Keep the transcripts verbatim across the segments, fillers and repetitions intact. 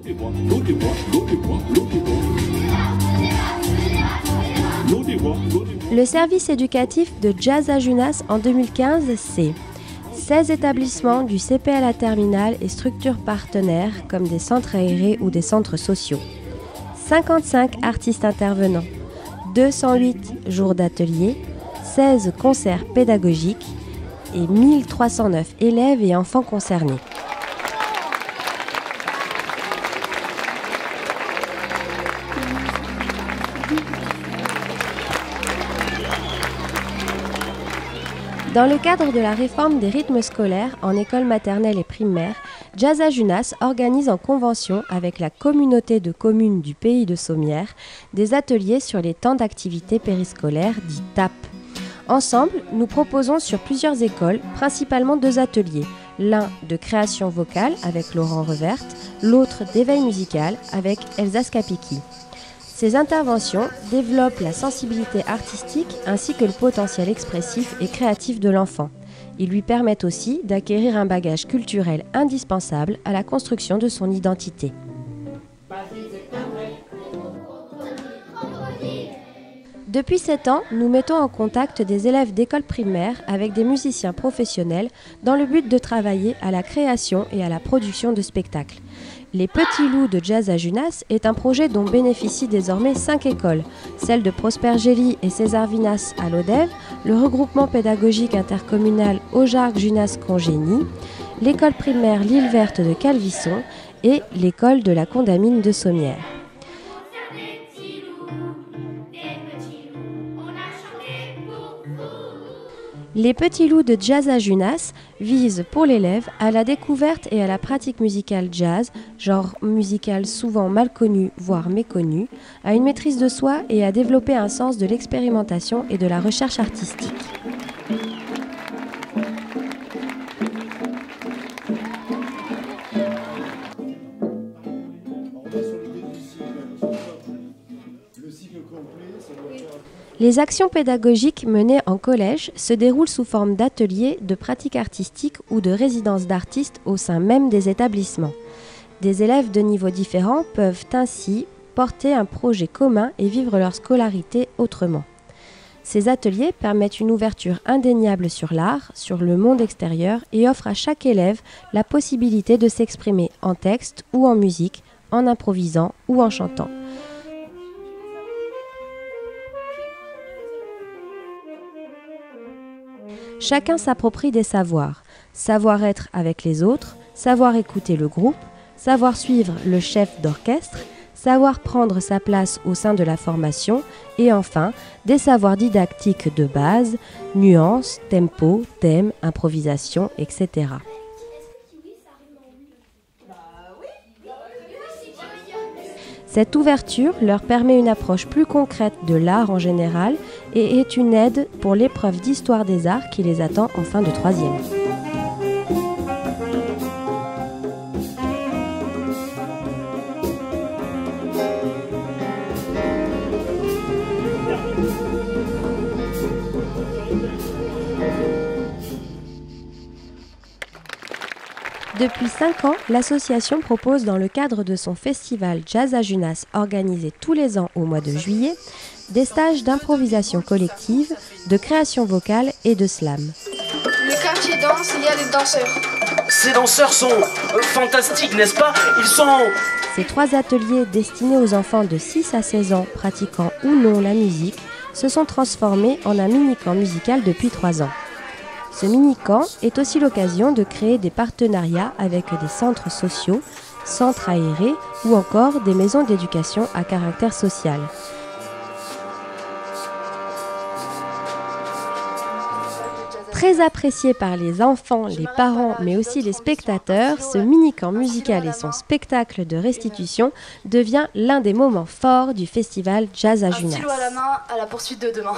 Le service éducatif de Jazz à Junas en deux mille quinze, c'est seize établissements du C P à la terminale et structures partenaires comme des centres aérés ou des centres sociaux, cinquante-cinq artistes intervenants, deux cent huit jours d'ateliers, seize concerts pédagogiques et mille trois cent neuf élèves et enfants concernés. Dans le cadre de la réforme des rythmes scolaires en école maternelle et primaire, Jazz à Junas organise en convention avec la communauté de communes du pays de Sommières des ateliers sur les temps d'activité périscolaire dits T A P. Ensemble, nous proposons sur plusieurs écoles, principalement deux ateliers, l'un de création vocale avec Laurent Reverte, l'autre d'éveil musical avec Elsa Scapicchi. Ces interventions développent la sensibilité artistique ainsi que le potentiel expressif et créatif de l'enfant. Ils lui permettent aussi d'acquérir un bagage culturel indispensable à la construction de son identité. Depuis sept ans, nous mettons en contact des élèves d'école primaire avec des musiciens professionnels dans le but de travailler à la création et à la production de spectacles. Les Petits Loups de Jazz à Junas est un projet dont bénéficient désormais cinq écoles, celles de Prosper Gély et César Vinas à l'Odève, le regroupement pédagogique intercommunal Aujargues-Junas-Congénie, l'école primaire L'Île Verte de Calvisson et l'école de la Condamine de Sommières. Les Petits Loups de Jazz à Junas visent pour l'élève à la découverte et à la pratique musicale jazz, genre musical souvent mal connu, voire méconnu, à une maîtrise de soi et à développer un sens de l'expérimentation et de la recherche artistique. Les actions pédagogiques menées en collège se déroulent sous forme d'ateliers, de pratiques artistiques ou de résidences d'artistes au sein même des établissements. Des élèves de niveaux différents peuvent ainsi porter un projet commun et vivre leur scolarité autrement. Ces ateliers permettent une ouverture indéniable sur l'art, sur le monde extérieur et offrent à chaque élève la possibilité de s'exprimer en texte ou en musique, en improvisant ou en chantant. Chacun s'approprie des savoirs, savoir être avec les autres, savoir écouter le groupe, savoir suivre le chef d'orchestre, savoir prendre sa place au sein de la formation et enfin des savoirs didactiques de base, nuances, tempo, thème, improvisation, et cetera. Cette ouverture leur permet une approche plus concrète de l'art en général et est une aide pour l'épreuve d'histoire des arts qui les attend en fin de troisième. Depuis cinq ans, l'association propose dans le cadre de son festival Jazz à Junas organisé tous les ans au mois de juillet, des stages d'improvisation collective, de création vocale et de slam. Le quartier danse, il y a des danseurs. Ces danseurs sont euh, fantastiques, n'est-ce pas? Ils sont... Ces trois ateliers destinés aux enfants de six à seize ans pratiquant ou non la musique se sont transformés en un mini-camp musical depuis trois ans. Ce mini-camp est aussi l'occasion de créer des partenariats avec des centres sociaux, centres aérés ou encore des maisons d'éducation à caractère social. Très apprécié par les enfants, les parents, mais aussi les spectateurs, ce mini-camp musical et son spectacle de restitution devient l'un des moments forts du festival Jazz à Junas. Un stylo à la main à la poursuite de demain.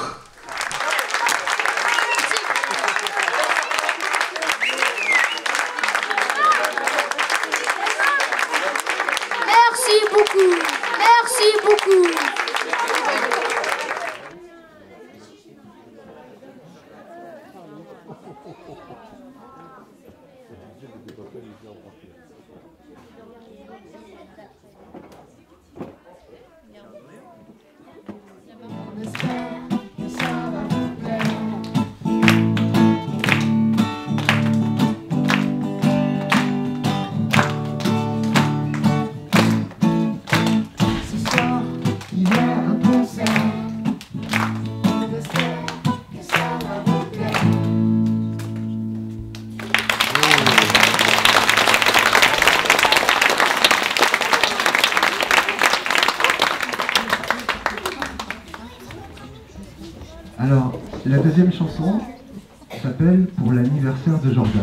Merci beaucoup. Merci beaucoup. Alors, la deuxième chanson s'appelle « Pour l'anniversaire de Jordan ».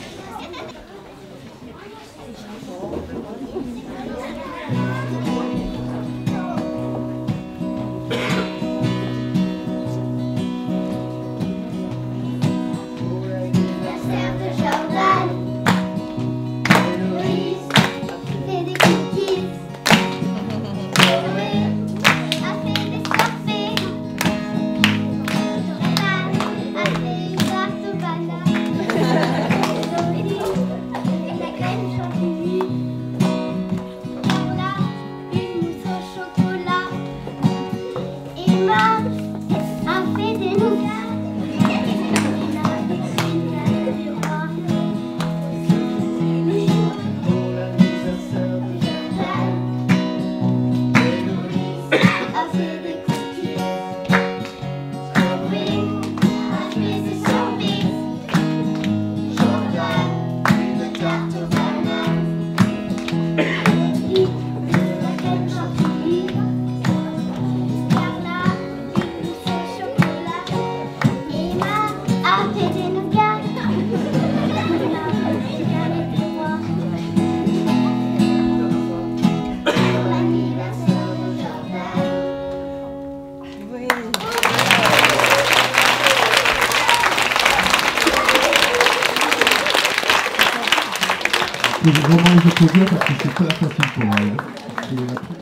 Je vais vraiment les applaudir parce que c'est pas facile pour elle.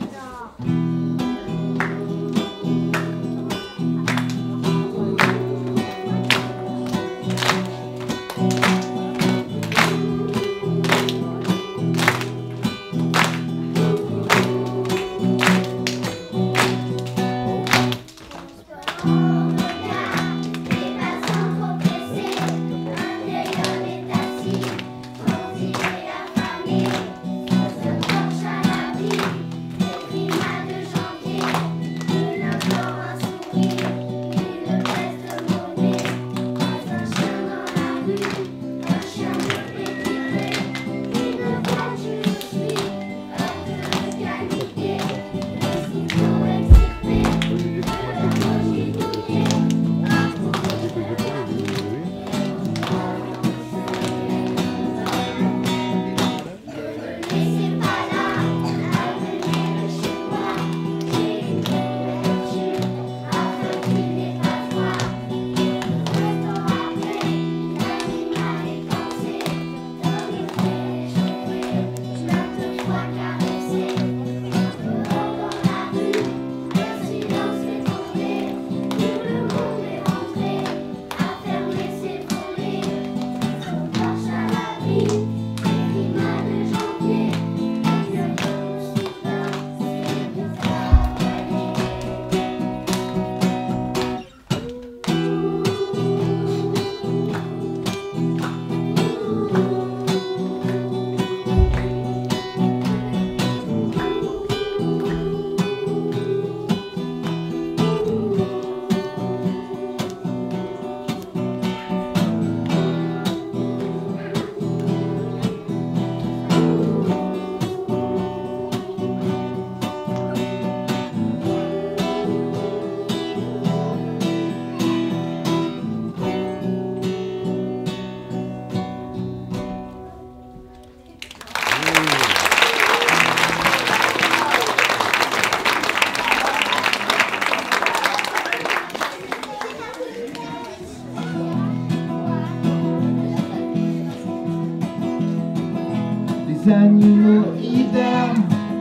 Les animaux hibernent,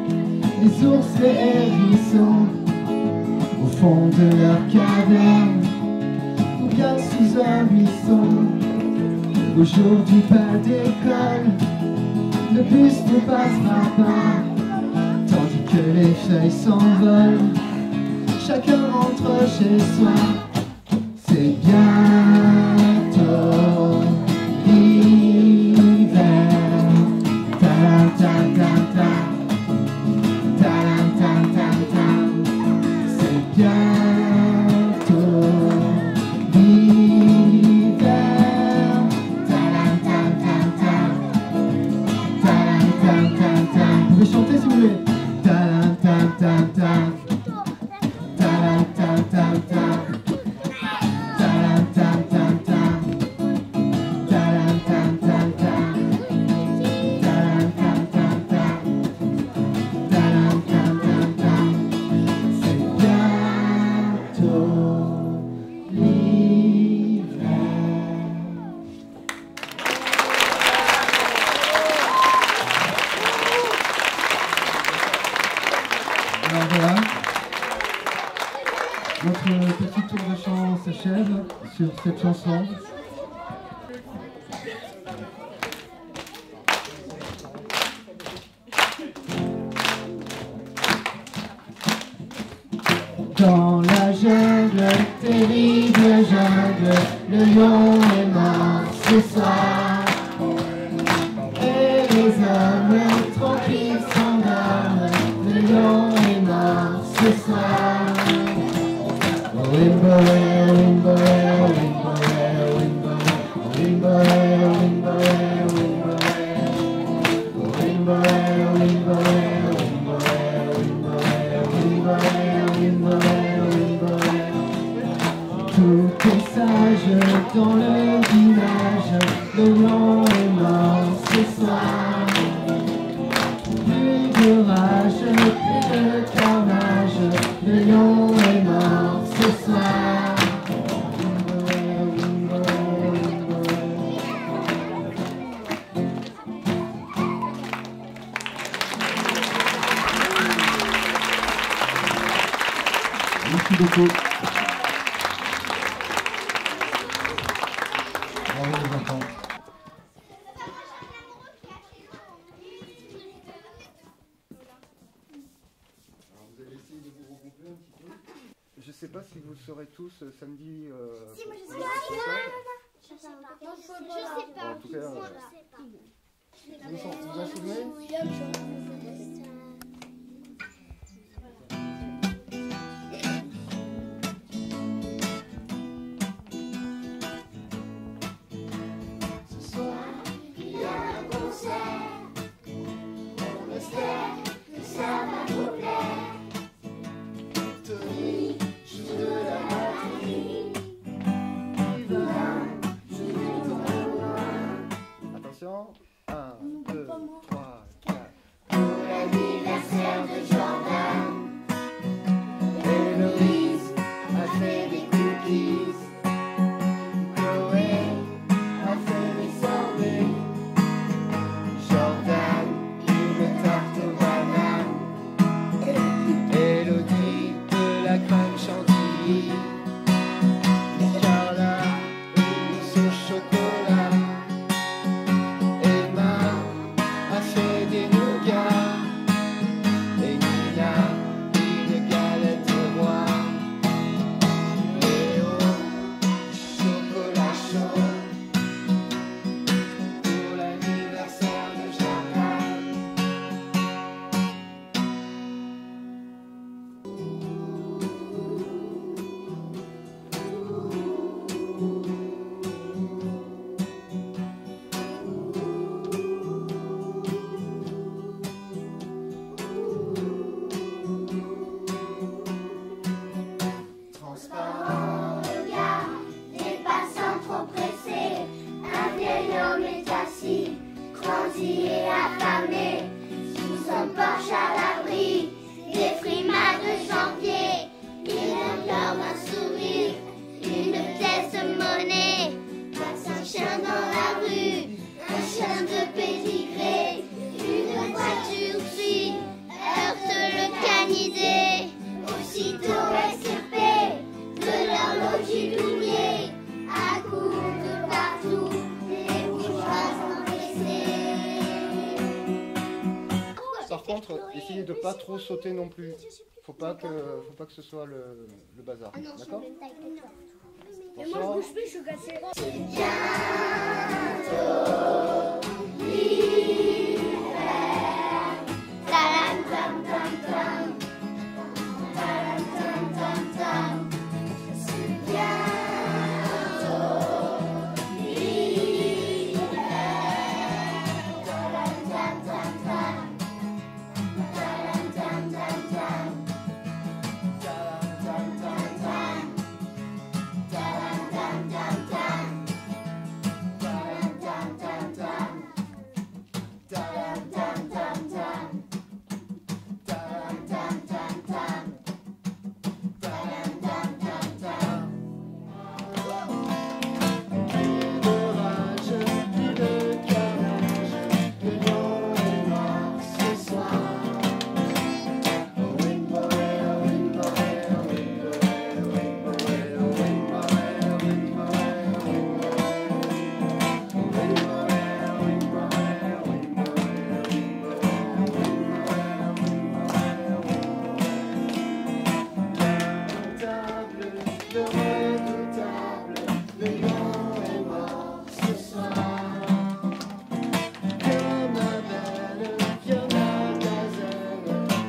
les ours, les hérissons, au fond de leur caverne, ou bien sous un buisson. Aujourd'hui pas d'école, le bus ne passera pas, tandis que les feuilles s'envolent, chacun rentre chez soi. C'est bientôt l'hiver. Ta ta ta ta, ta ta ta ta. C'est bientôt l'hiver. Ta ta ta ta, ta ta ta ta. Vous pouvez chanter si vous voulez. Ta ta ta ta, ta ta ta ta. Alors voilà. Notre petit tour de chant s'achève sur cette chanson. Dans la jungle, terrible jungle, le lion est mort ce soir. Et les hommes tranquilles s'endorment, le lion est mort ce soir. Wimboe, wimboe, wimboe, wimboe, wimboe, wimboe, wimboe, tout est sage dans le village, le lion est mort ce soir. Plus de rage, plus de carnage, le lion est mort ce soir. Merci beaucoup. Bravo les enfants. Alors vous allez essayer de vous regrouper un petit peu. Je ne sais pas si vous le saurez tous euh, samedi. Euh, si, moi je sais pas. Je sais pas. Je sais pas. En tout cas, euh, vous vous vous en souvenez? Attention, un, deux, trois, quatre. Pour l'anniversaire de Jordan, Héloïse a fait des cookies, Chloé a fait des sorbets, Jordan une tarte aux bananes, Élodie de la crème chantilly, Carla une mousse au chocolat, a fait des nougats, et Nina une galette noire, Léo chocolat chaud pour l'anniversaire de Jordan. Transparent regard, des passants trop pressés, un vieil homme est assis, croisi et affamé, sous son porche à l'abri, des frimas de janvier, une fleur d'un sourire, une pièce de monnaie, passe un chien dans la rue, un chien de pédigré, une voiture suit, heurte le canidé, aussitôt extirpé de l'horloge lumière, à coups de partout, les bourgeois encaissés. Par contre, essayez de pas trop sauter non plus. Faut pas que, faut pas que ce soit le, le bazar. D'accord? Mais moi je bouge plus, je suis cassée. C'est bientôt l'hiver. Talam tam tam tam. Talam tam tam tam. C'est bientôt l'hiver. Talam tam tam tam. Talam tam tam tam. Talam tam tam tam. Talam tam tam tam. Talam tam tam tam.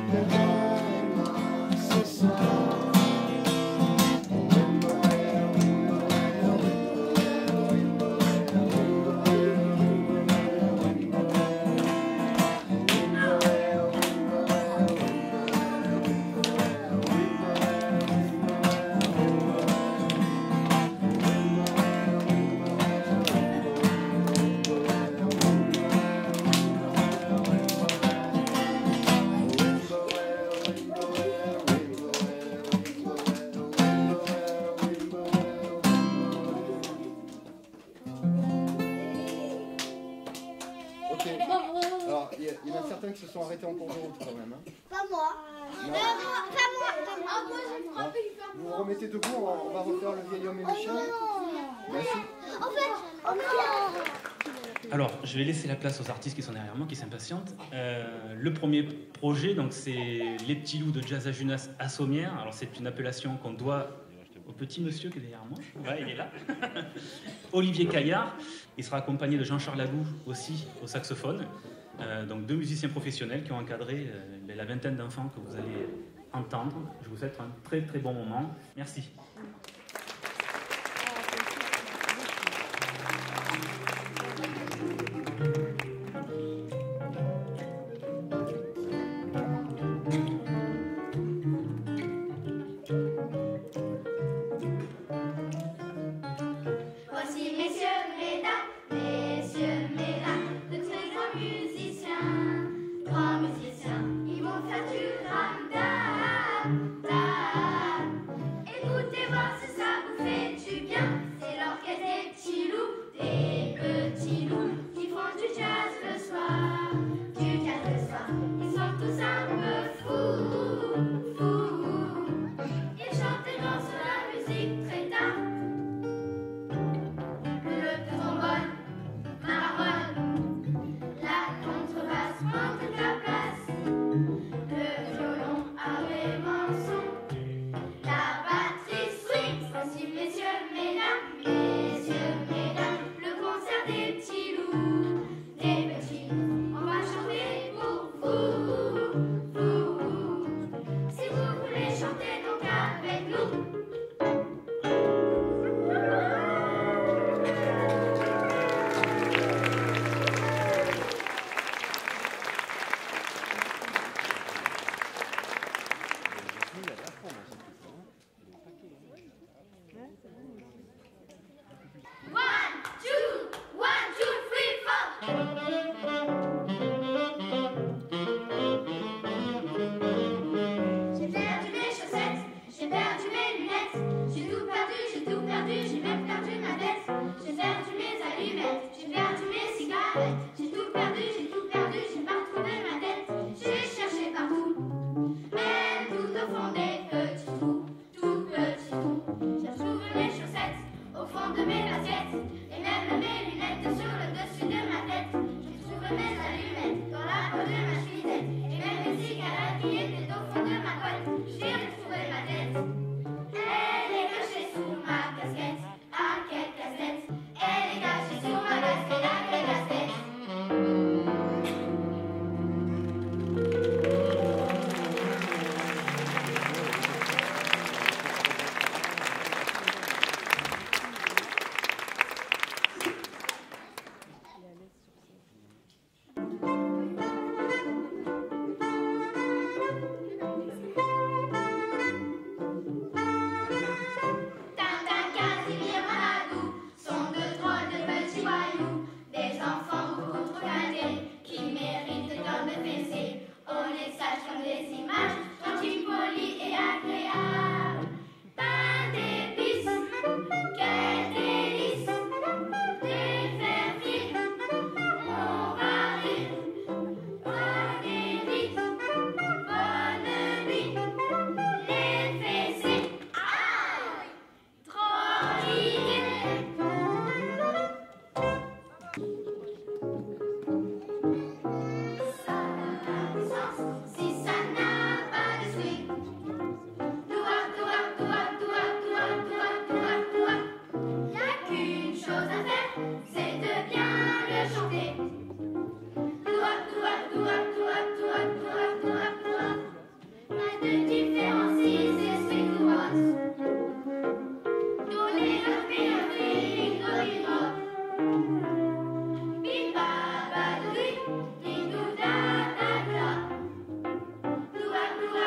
Alors, il y, y en a certains qui se sont arrêtés en cours de route quand même. Hein. Pas moi. Non. Pas moi. Pas moi. Ah, moi, j'ai frappé. Vous vous remettez debout, on va, on va refaire le vieil homme et le chien. Merci. En fait, en fait. Alors, je vais laisser la place aux artistes qui sont derrière moi, qui s'impatientent. Euh, le premier projet, donc, c'est Les Petits Loups de Jazz à Junas à Sommières. Alors, c'est une appellation qu'on doit au petit monsieur qui est derrière moi. Ouais, il est là. Olivier Caillard. Il sera accompagné de Jean-Charles Lagou aussi au saxophone. Euh, donc, deux musiciens professionnels qui ont encadré euh, la vingtaine d'enfants que vous allez entendre. Je vous souhaite un très très bon moment. Merci. Voici messieurs, mesdames, messieurs, mesdames, de très grands musiciens, grands musiciens, ils vont faire du ram-dam, dam. Écoutez voir si ça vous fait du bien, c'est l'orchestre des petits loups, des petits loups, qui font du jazz le soir, du jazz le soir, ils sont tous un peu fous, fous, ils chantent et dansent la musique très tard. Le trombone marronne, la contrebasse prend toute la place, le violon a vraiment son, la batterie swing. Voici messieurs, mesdames, messieurs, mesdames, le concert des petits loups, des petits loups, on va chanter pour vous, vous. Si vous voulez chanter donc avec nous. One, two, one, two, three, four. J'ai perdu mes chaussettes, j'ai perdu mes lunettes, j'ai tout perdu, j'ai tout perdu, j'ai même perdu ma tête. J'ai perdu mes allumettes, j'ai perdu mes cigarettes, j'ai tout perdu, j'ai tout perdu, j'ai pas retrouvé ma tête. J'ai cherché partout, même tout au fond des petits trous, tout petits trous. J'ai retrouvé mes chaussettes au fond de mes assiettes, et même mes lunettes sur le dessus de ma tête. J'ai trouvé mes allumettes dans la peau de ma chemisette, et même mes cigarettes qui étaient au fond de ma boîte. J'ai retrouvé ma tête, elle est cachée sous ma casquette. À quelle casquette? Elle est cachée sous ma casquette. À quelle casquette?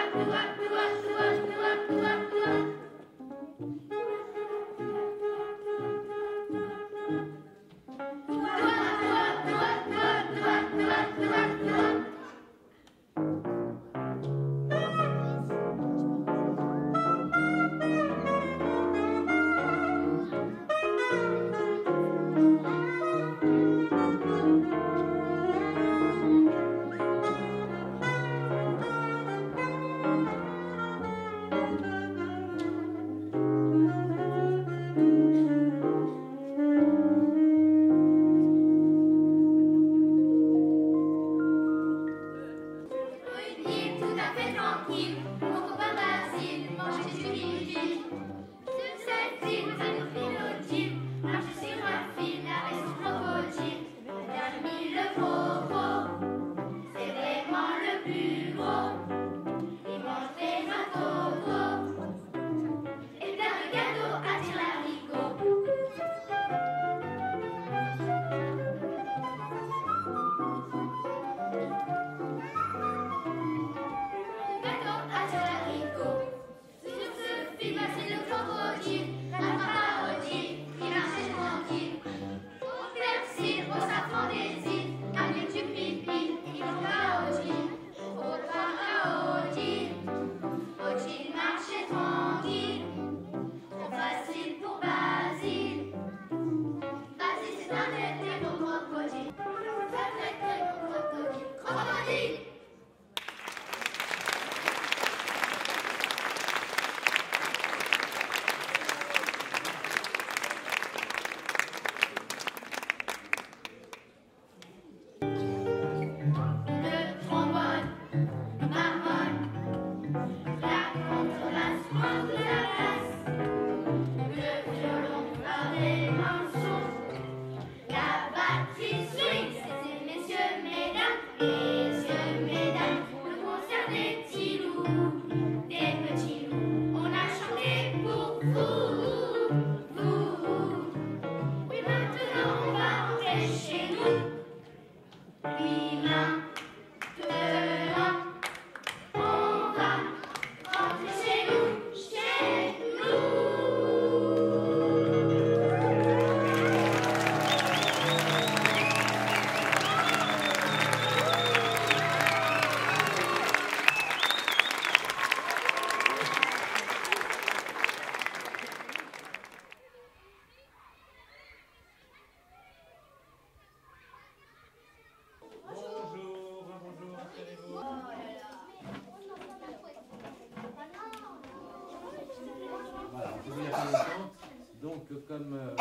Donc, comme, euh,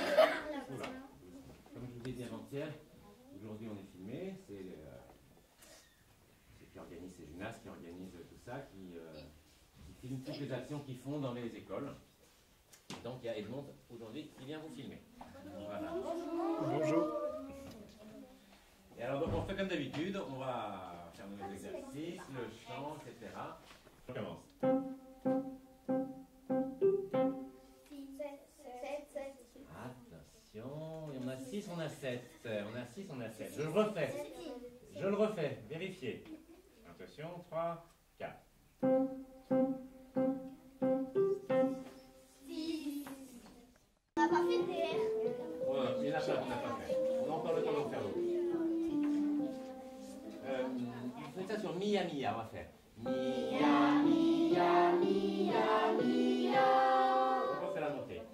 oula, comme je vous l'ai dit avant-hier, aujourd'hui on est filmé, c'est euh, qui organise, c'est Junas qui organise tout ça, qui, euh, qui filme toutes les actions qu'ils font dans les écoles. Donc il y a Edmond aujourd'hui qui vient vous filmer. Voilà. Bonjour. Et alors donc on fait comme d'habitude, on va faire nos exercices, le chant, et cetera. On commence. Attention, et on a six, on a sept, on a six, on a sept. Je le refais, je le refais, vérifiez. Attention, trois, quatre. On n'a pas fait de D R. Ouais, il y en a plein qu'on n'a pas fait. On a encore le temps d'en faire d'autres. Euh, vous faites ça sur Mia Mia, on va faire. Mia Mia Mia Mia. On va faire la montée.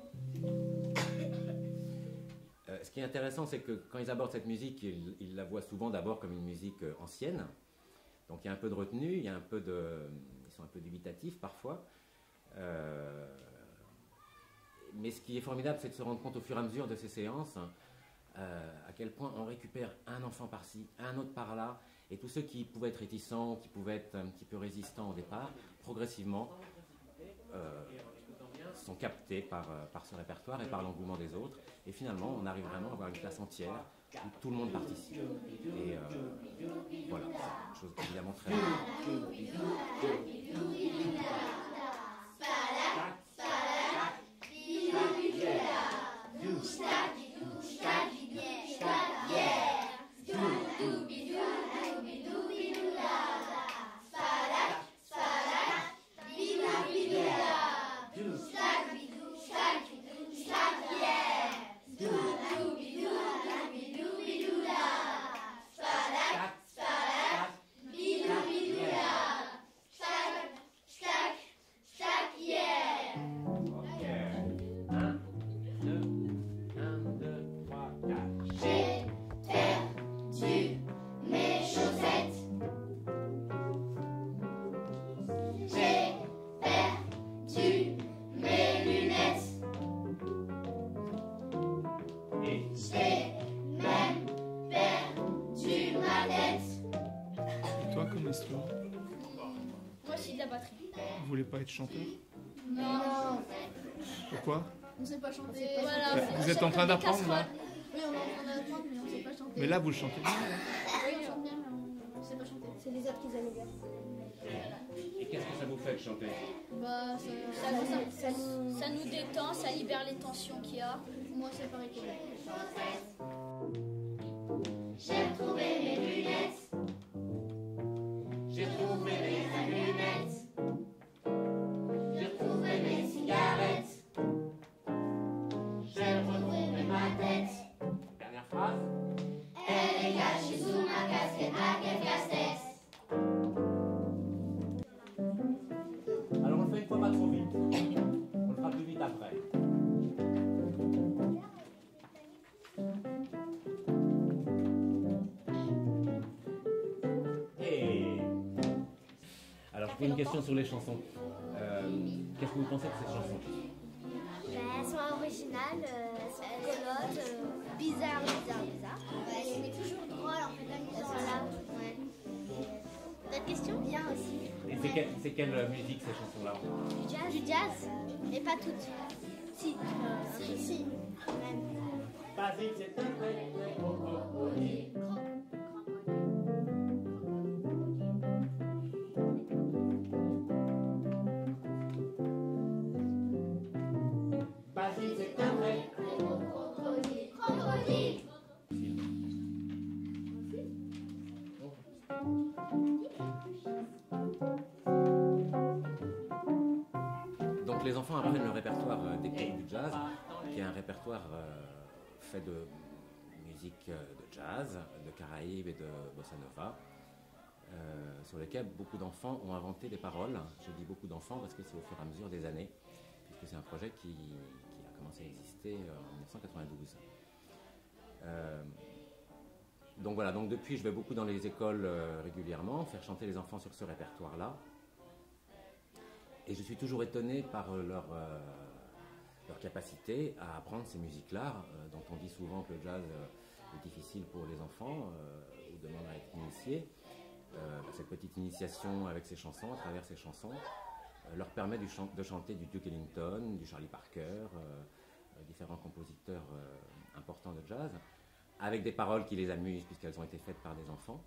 Euh, ce qui est intéressant, c'est que quand ils abordent cette musique, ils, ils la voient souvent d'abord comme une musique euh, ancienne. Donc il y a un peu de retenue, il y a un peu de, ils sont un peu dubitatifs parfois. Euh, mais ce qui est formidable, c'est de se rendre compte au fur et à mesure de ces séances euh, à quel point on récupère un enfant par-ci, un autre par-là, et tous ceux qui pouvaient être réticents, qui pouvaient être un petit peu résistants au départ, progressivement euh, sont captés par, par ce répertoire et par l'engouement des autres. Et finalement, on arrive vraiment à avoir une classe entière où tout le monde participe. Et euh, voilà, c'est une chose évidemment très... Spalak, spalak, batterie. Vous voulez pas être chanteur? Non. Pourquoi? On sait pas chanter. Voilà. Vous êtes en train d'apprendre là? Oui, on est en train d'apprendre, mais on sait pas chanter. Mais là, vous le chantez bien. Oui, on chante bien, mais on sait pas chanter. C'est les autres qui aiment bien. Et qu'est-ce que ça vous fait de chanter? Bah, ça, ça, ça, ça, nous, ça nous détend, ça libère les tensions qu'il y a. Moi, c'est pareil que vous. J'ai retrouvé mes lunettes. J'ai trouvé mes allumettes. J'ai retrouvé mes cigarettes. J'ai retrouvé ma tête. Dernière phrase. Elle est cachée sous ma casquette à quel casse-tête. Alors on le fait une fois pas trop vite. On le fera plus vite après. Et... Alors j'ai une question sur les chansons. Euh, Qu'est-ce que vous pensez de ces chansons? Ben, elles sont originales, euh, elles sont rigolotes, euh, bizarres, bizarres, bizarres. Ouais, mais toujours drôles en fait, amusantes. Voilà, ouais. D'autres questions? Bien aussi. Et c'est quelle, c'est quelle musique ces chansons-là? Du jazz? Du jazz, mais pas toutes. Si. Euh, si. Si. Même. Pas vite, c'est un vrai, vrai crocodile. Pas vite, c'est un vrai crocodile. Crocodile. Donc les enfants apprennent le répertoire euh, des cours du jazz, qui est un répertoire euh, fait de musique euh, de jazz, de Caraïbes et de bossa nova, euh, sur lesquels beaucoup d'enfants ont inventé des paroles. Je dis beaucoup d'enfants parce que c'est au fur et à mesure des années, puisque c'est un projet qui, qui a commencé à exister euh, en mille neuf cent quatre-vingt-douze. Euh, donc voilà, donc depuis je vais beaucoup dans les écoles euh, régulièrement, faire chanter les enfants sur ce répertoire-là. Et je suis toujours étonné par leur, euh, leur capacité à apprendre ces musiques-là, euh, dont on dit souvent que le jazz euh, est difficile pour les enfants euh, ou demande à être initié. Euh, cette petite initiation avec ces chansons, à travers ces chansons, euh, leur permet du chan de chanter du Duke Ellington, du Charlie Parker, euh, euh, différents compositeurs euh, importants de jazz, avec des paroles qui les amusent puisqu'elles ont été faites par des enfants.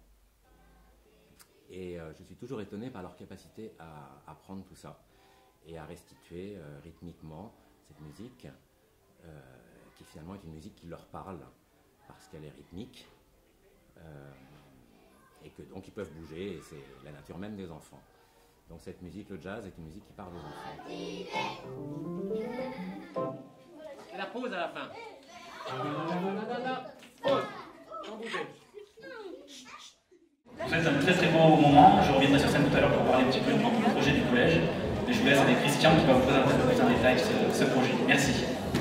Et euh, je suis toujours étonné par leur capacité à apprendre tout ça et à restituer euh, rythmiquement cette musique euh, qui finalement est une musique qui leur parle parce qu'elle est rythmique euh, et que donc ils peuvent bouger et c'est la nature même des enfants. Donc cette musique, le jazz, est une musique qui parle aux enfants. Et la pause à la fin. Pause, sans bouger. C'est un très très beau moment. Je reviendrai sur scène tout à l'heure pour parler un petit peu du projet du collège. Et je vous laisse avec Christian qui va vous présenter un peu plus en détail ce, ce projet. Merci.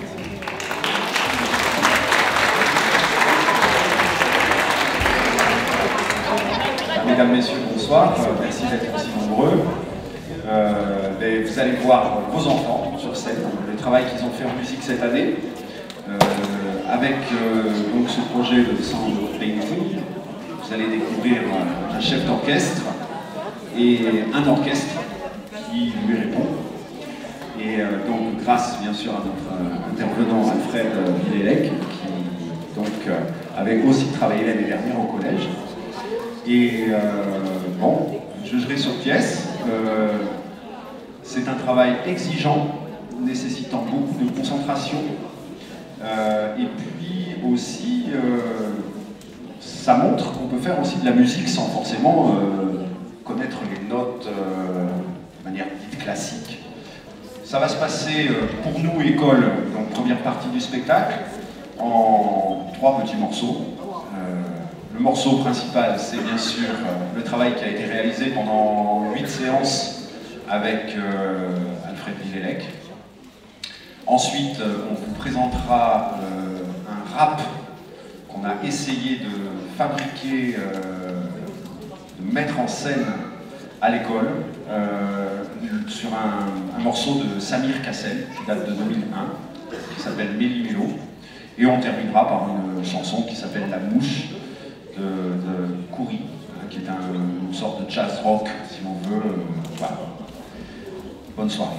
Mesdames, Messieurs, bonsoir. Merci d'être aussi nombreux. Euh, ben, vous allez voir vos enfants sur scène, le travail qu'ils ont fait en musique cette année, euh, avec euh, donc ce projet de Sound of Painting. Vous allez découvrir un chef d'orchestre et un orchestre qui lui répond. Et euh, donc grâce bien sûr à notre euh, intervenant Alfred Villélec, qui donc euh, avait aussi travaillé l'année dernière au collège. Et euh, bon, je jugerai sur pièce. Euh, c'est un travail exigeant, nécessitant beaucoup de concentration. Euh, et puis aussi, euh, ça montre qu'on peut faire aussi de la musique sans forcément euh, connaître les notes euh, de manière dite classique. Ça va se passer euh, pour nous, école, donc première partie du spectacle, en trois petits morceaux. Euh, le morceau principal, c'est bien sûr euh, le travail qui a été réalisé pendant huit séances avec euh, Alfred Villélec. Ensuite, euh, on vous présentera euh, un rap qu'on a essayé de fabriquer, euh, de mettre en scène à l'école, euh, sur un, un morceau de Samir Kassel, qui date de deux mille un, qui s'appelle Méli-Mélo. Et on terminera par une chanson qui s'appelle La Mouche de, de Khoury, qui est un, une sorte de jazz rock, si on veut. Euh, voilà. soirée.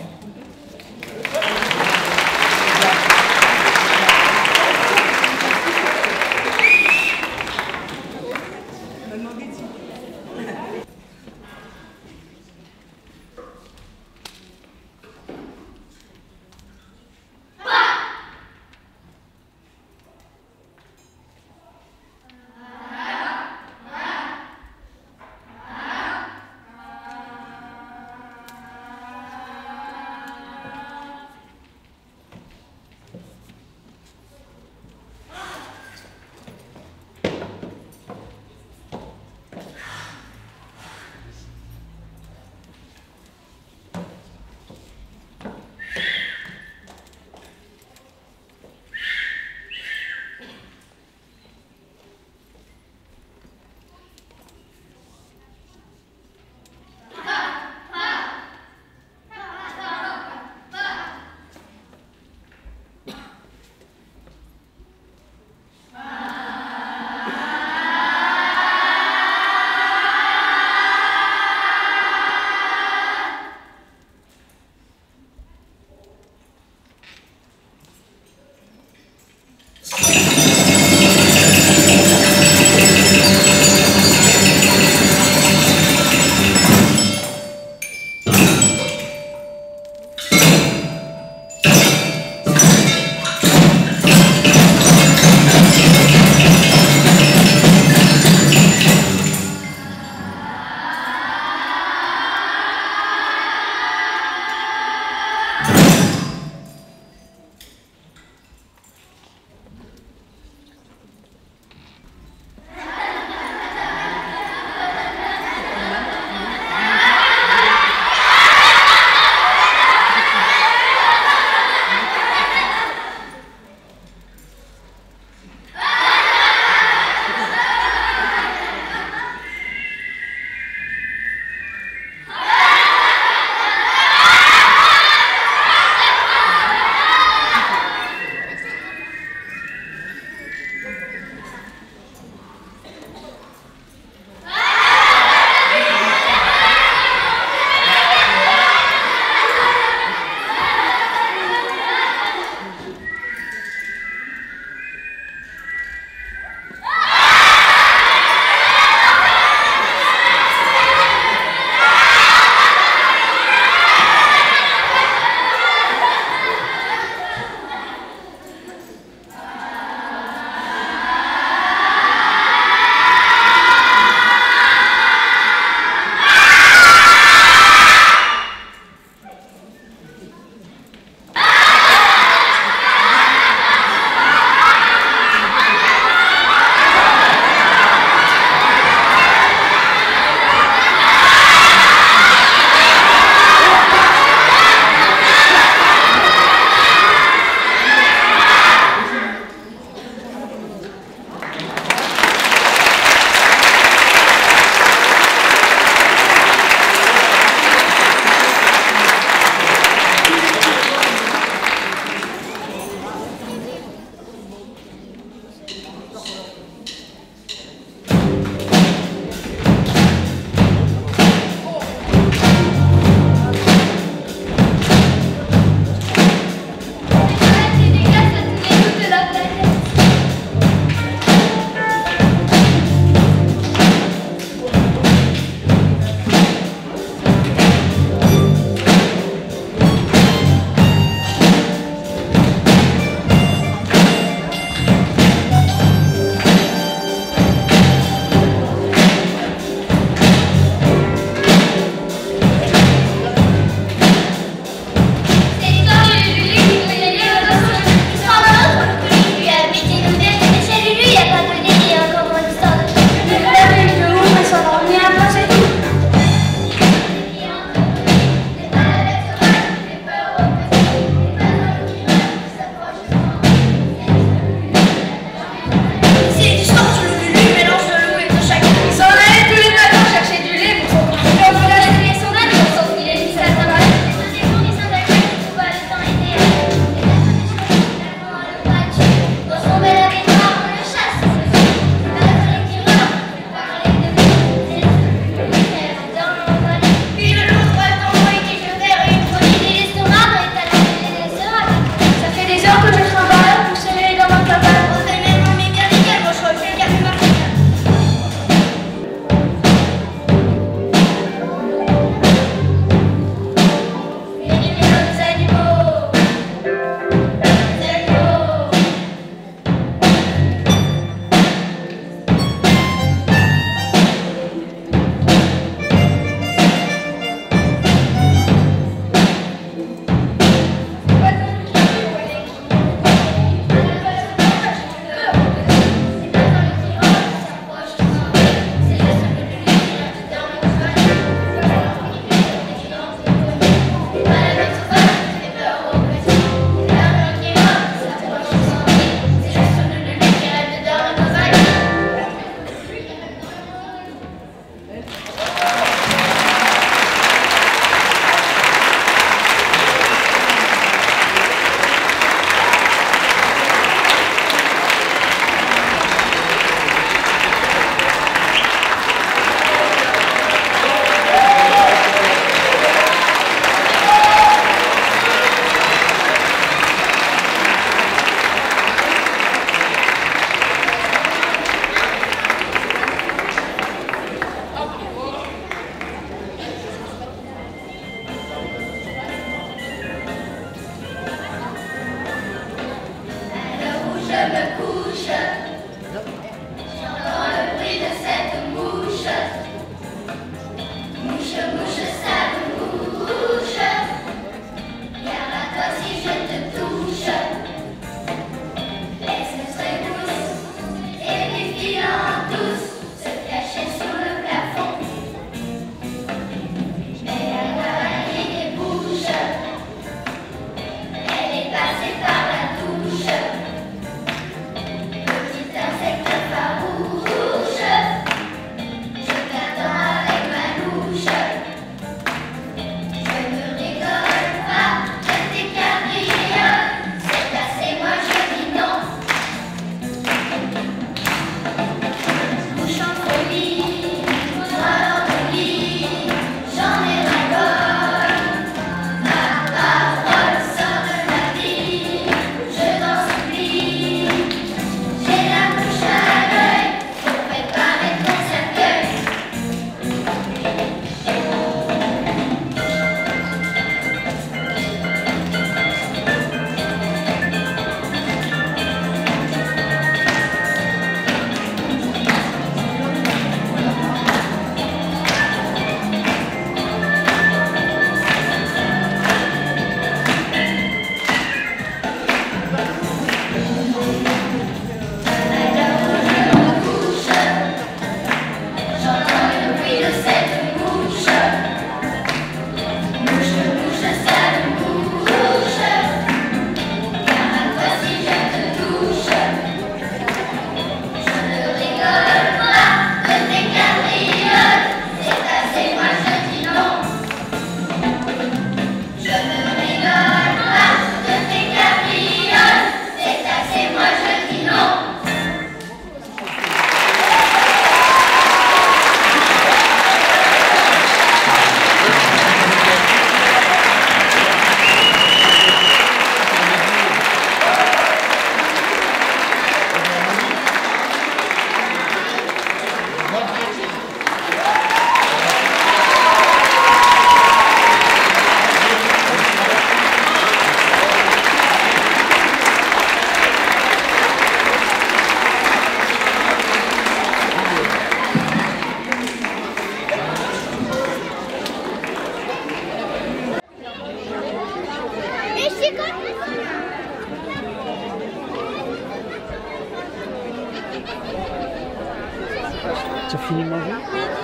Tu as fini de manger?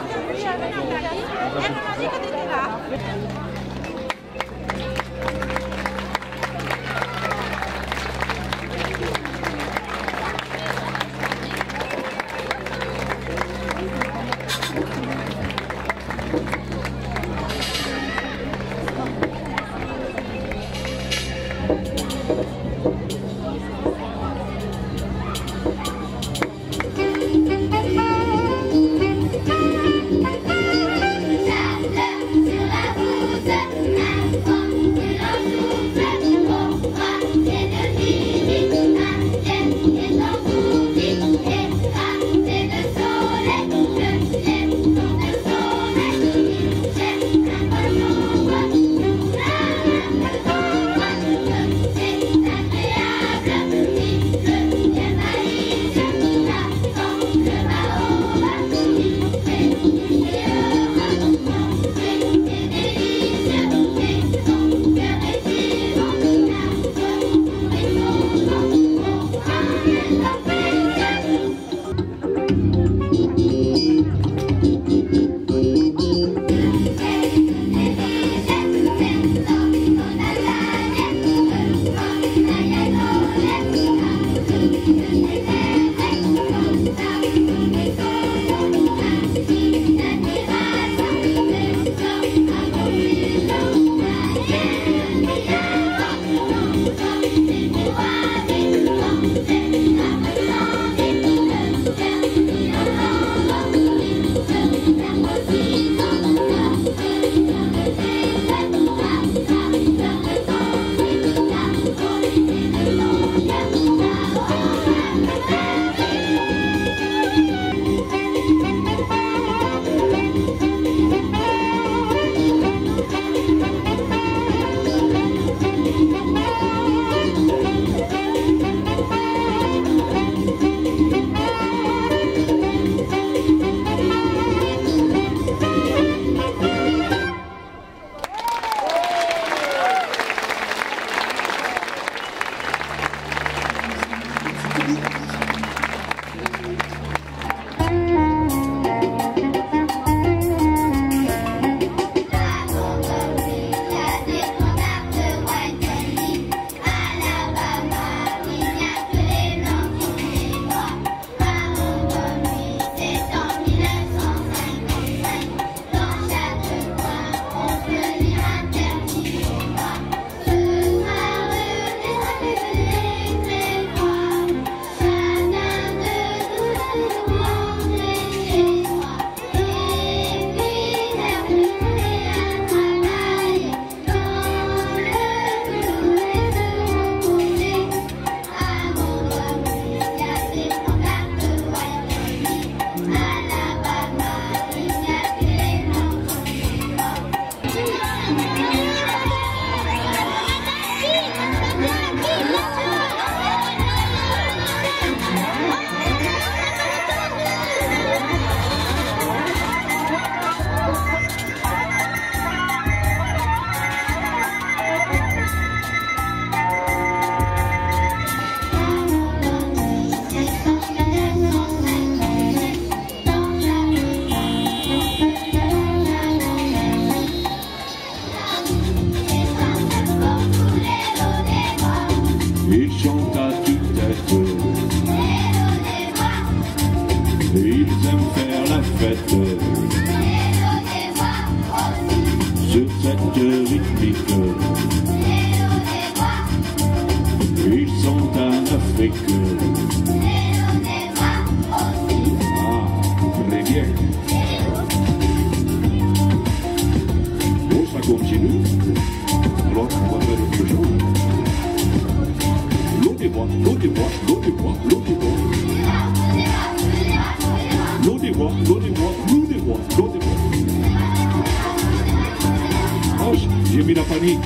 J'ai mis la panique.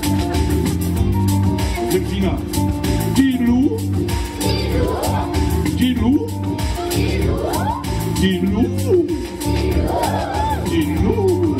Delphina. Dis-loup. Dis-loup. Dis-loup. Dis-loup.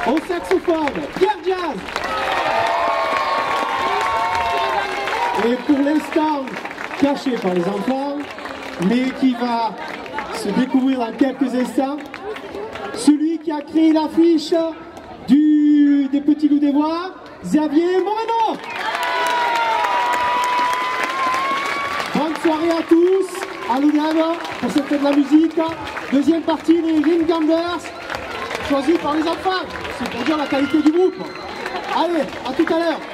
au saxophone, Pierre Jazz. Et pour l'instant, caché par les enfants, mais qui va se découvrir dans quelques instants, celui qui a créé l'affiche du, des Petits Loups des Bois, Xavier Moreno. Bonne soirée à tous, à l'Oudave pour cette fête de la musique. Deuxième partie, les Ring Gamblers, choisis par les enfants. C'est pour dire la qualité du groupe. Allez, à tout à l'heure.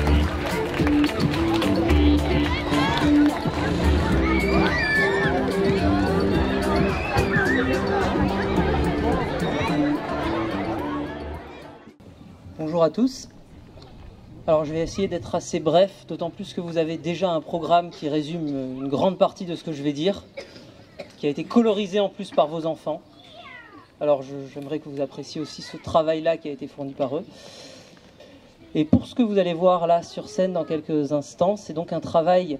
Bonjour à tous. Alors je vais essayer d'être assez bref, d'autant plus que vous avez déjà un programme qui résume une grande partie de ce que je vais dire, qui a été colorisé en plus par vos enfants. Alors j'aimerais que vous appréciez aussi ce travail-là qui a été fourni par eux. Et pour ce que vous allez voir là sur scène dans quelques instants, c'est donc un travail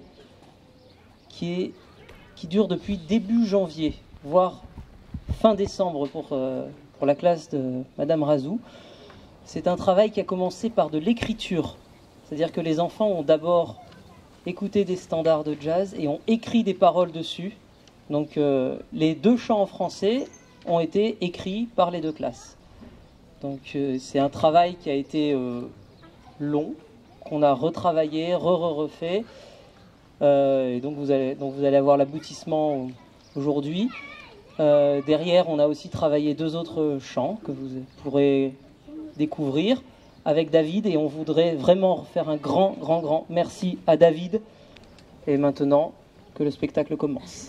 qui, est, qui dure depuis début janvier, voire fin décembre pour, euh, pour la classe de Madame Razou. C'est un travail qui a commencé par de l'écriture, c'est-à-dire que les enfants ont d'abord écouté des standards de jazz et ont écrit des paroles dessus. Donc euh, les deux chants en français ont été écrits par les deux classes. Donc euh, c'est un travail qui a été euh, long, qu'on a retravaillé, re-re-refait. Euh, et donc vous allez, donc vous allez avoir l'aboutissement aujourd'hui. Euh, derrière, on a aussi travaillé deux autres chants que vous pourrez découvrir avec David, et on voudrait vraiment faire un grand, grand, grand merci à David. Et maintenant que le spectacle commence.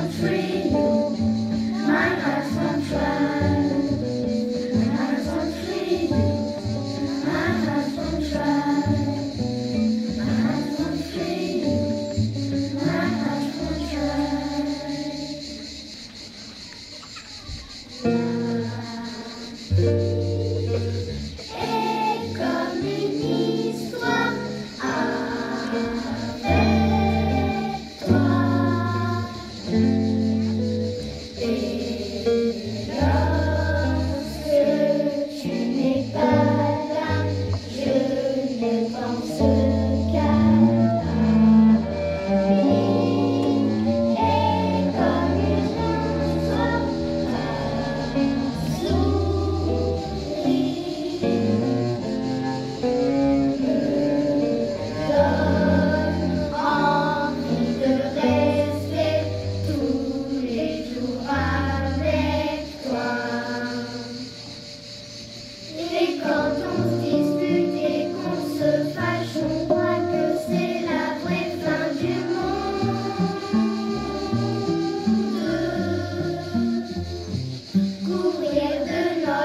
My heart's on trial. My heart's on trial.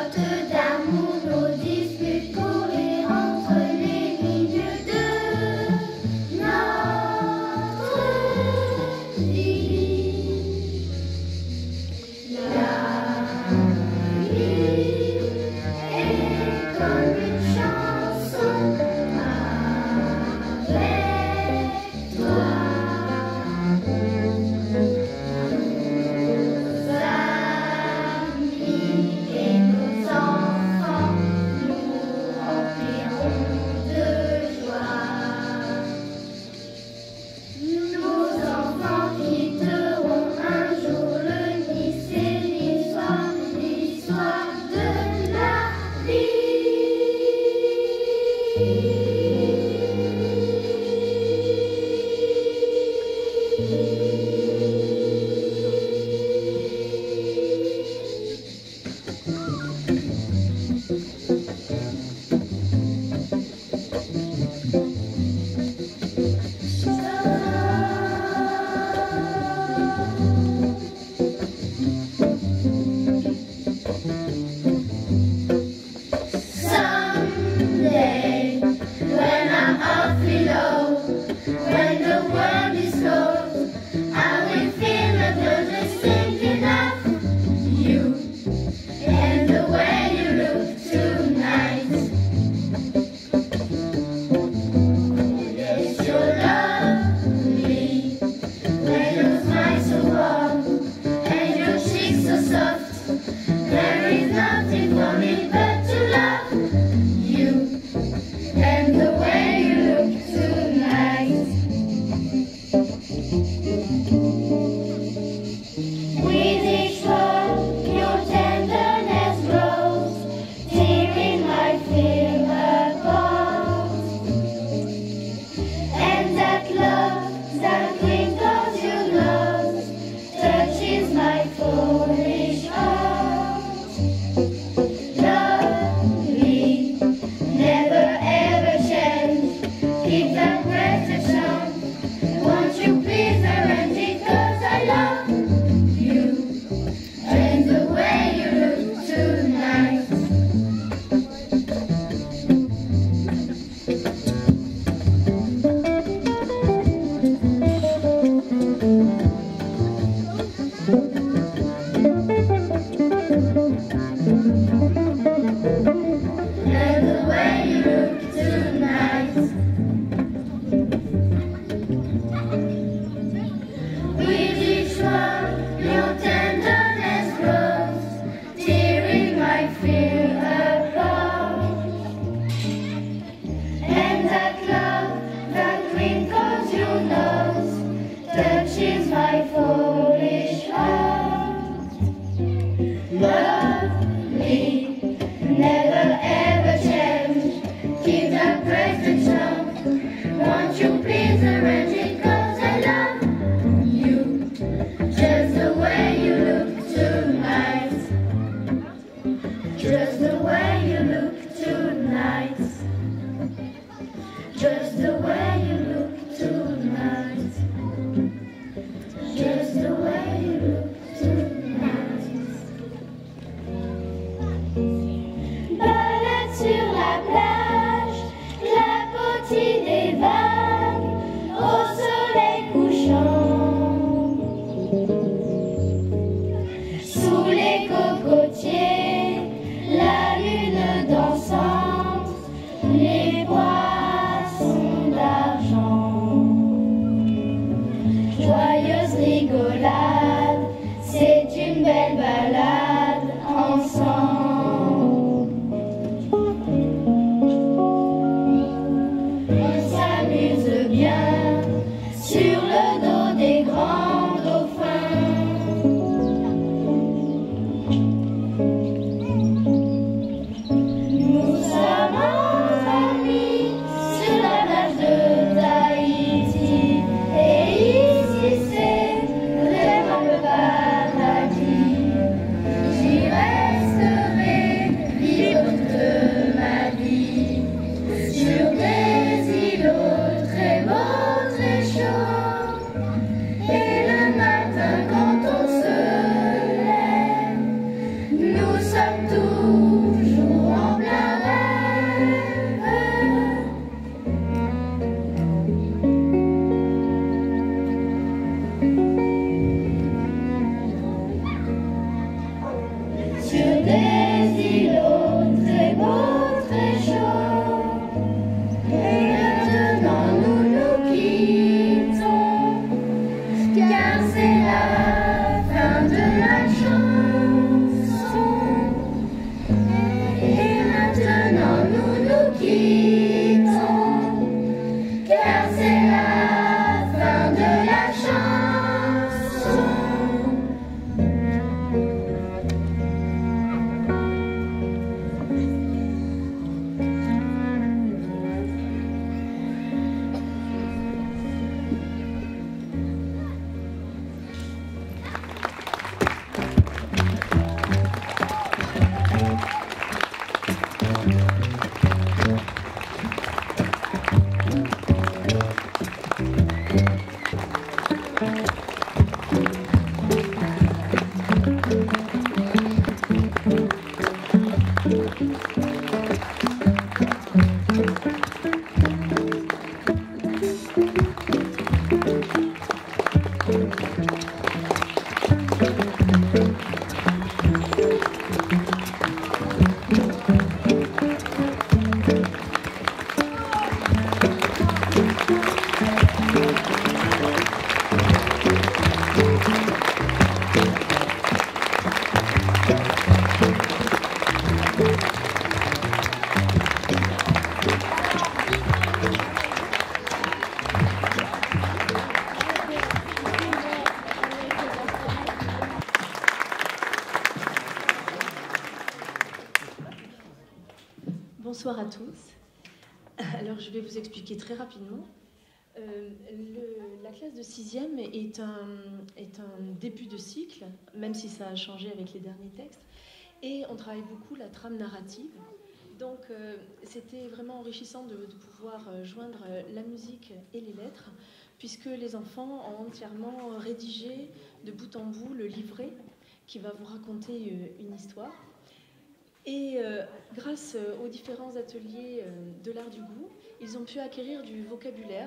flotte d'amour, nos disputes courir entre les lignes de notre vie. La vie est comme une chanson avec toi. Someday, when I'm awfully low, when the world is cold, I will feel the blood is thinking of you and the way you look tonight. Yes, you're lovely, when your smile so warm and your cheeks so soft. There is nothing for me but to love you and the way you look tonight. With each word, your tenderness grows, tearing my fear apart. And that love, that twinkles your nose, touches my foolish heart. Lovely, never ever change, keep that present sound. Won't you please arrange it, 'cause I love you and the way you look tonight. And the way you look tonight. With each word, your tenderness grows, tearing my fear apart. And that love, that twinkles your nose, touches my foolish heart. Lovely, never ever change, keep that present sound. Won't you please arrange it, 'cause I love you just the way you look tonight. Just the way you look tonight. Just the way you look tonight. Just the way you look tonight. Balade sur la plage, clapotis des vagues au soleil couchant. Sous les cocotiers, la Bonsoir à tous. Alors je vais vous expliquer très rapidement. Euh, le, la classe de sixième est un, est un début de cycle, même si ça a changé avec les derniers textes. Et on travaille beaucoup la trame narrative. Donc euh, c'était vraiment enrichissant de, de pouvoir joindre la musique et les lettres, puisque les enfants ont entièrement rédigé de bout en bout le livret qui va vous raconter une histoire. Et euh, grâce aux différents ateliers euh, de l'art du goût, ils ont pu acquérir du vocabulaire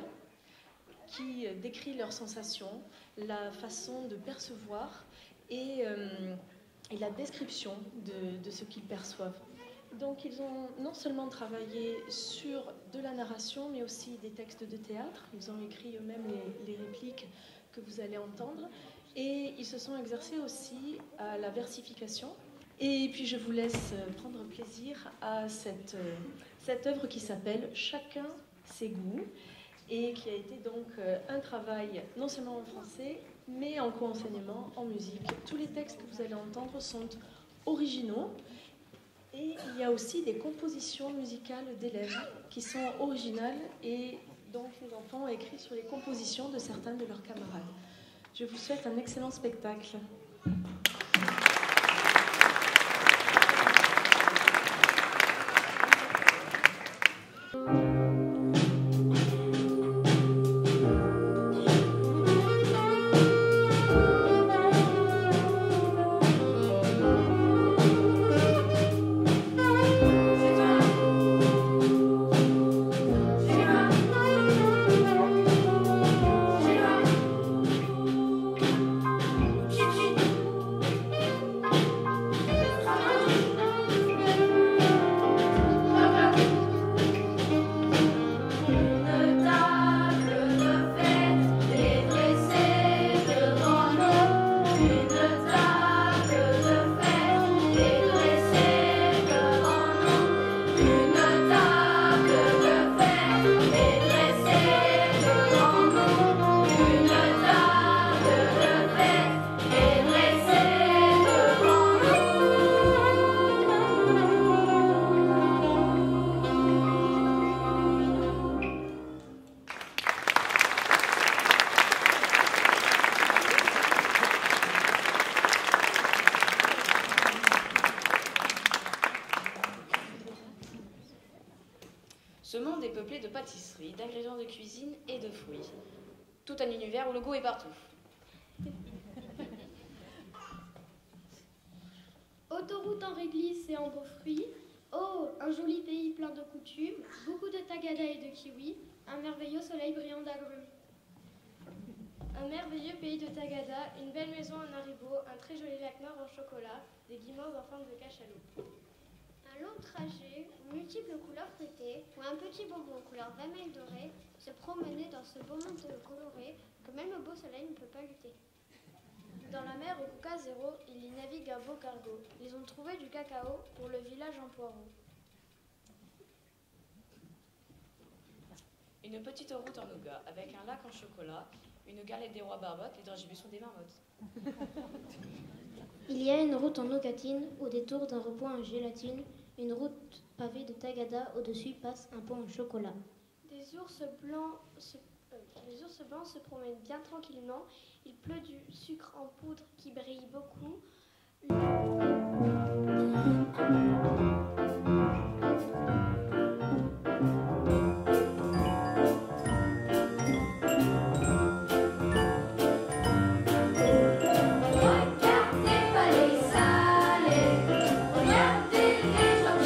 qui décrit leurs sensations, la façon de percevoir et, euh, et la description de, de ce qu'ils perçoivent. Donc ils ont non seulement travaillé sur de la narration, mais aussi des textes de théâtre. Ils ont écrit eux-mêmes les, les répliques que vous allez entendre. Et ils se sont exercés aussi à la versification. Et puis je vous laisse prendre plaisir à cette, cette œuvre qui s'appelle « Chacun ses goûts » et qui a été donc un travail non seulement en français, mais en co-enseignement, en musique. Tous les textes que vous allez entendre sont originaux et il y a aussi des compositions musicales d'élèves qui sont originales et donc les enfants ont écrit sur les compositions de certains de leurs camarades. Je vous souhaite un excellent spectacle. Ce monde est peuplé de pâtisseries, d'ingrédients de cuisine et de fruits. Tout un univers où le goût est partout. Autoroute en réglisse et en beaux fruits. Oh, un joli pays plein de coutumes. Beaucoup de tagada et de kiwis. Un merveilleux soleil brillant d'agrumes. Un merveilleux pays de tagada, une belle maison en haribo, un très joli lac noir en chocolat, des guimauves en forme de cachalot. Un long trajet aux multiples couleurs fruitées ou un petit bonbon couleur vermeil doré se promener dans ce beau monde coloré que même le beau soleil ne peut pas lutter. Dans la mer au Coca Zéro, il y navigue un beau cargo. Ils ont trouvé du cacao pour le village en poireaux. Une petite route en nougat avec un lac en chocolat, une galette des rois barbottes, les dragibus sont des marmottes. Il y a une route en nougatine, au détour d'un repoint en gélatine, une route pavée de tagada, au-dessus passe un pont en chocolat. Des ours blancs se, euh, les ours blancs se promènent bien tranquillement, il pleut du sucre en poudre qui brille beaucoup. Regardez pas les salés, regardez les gens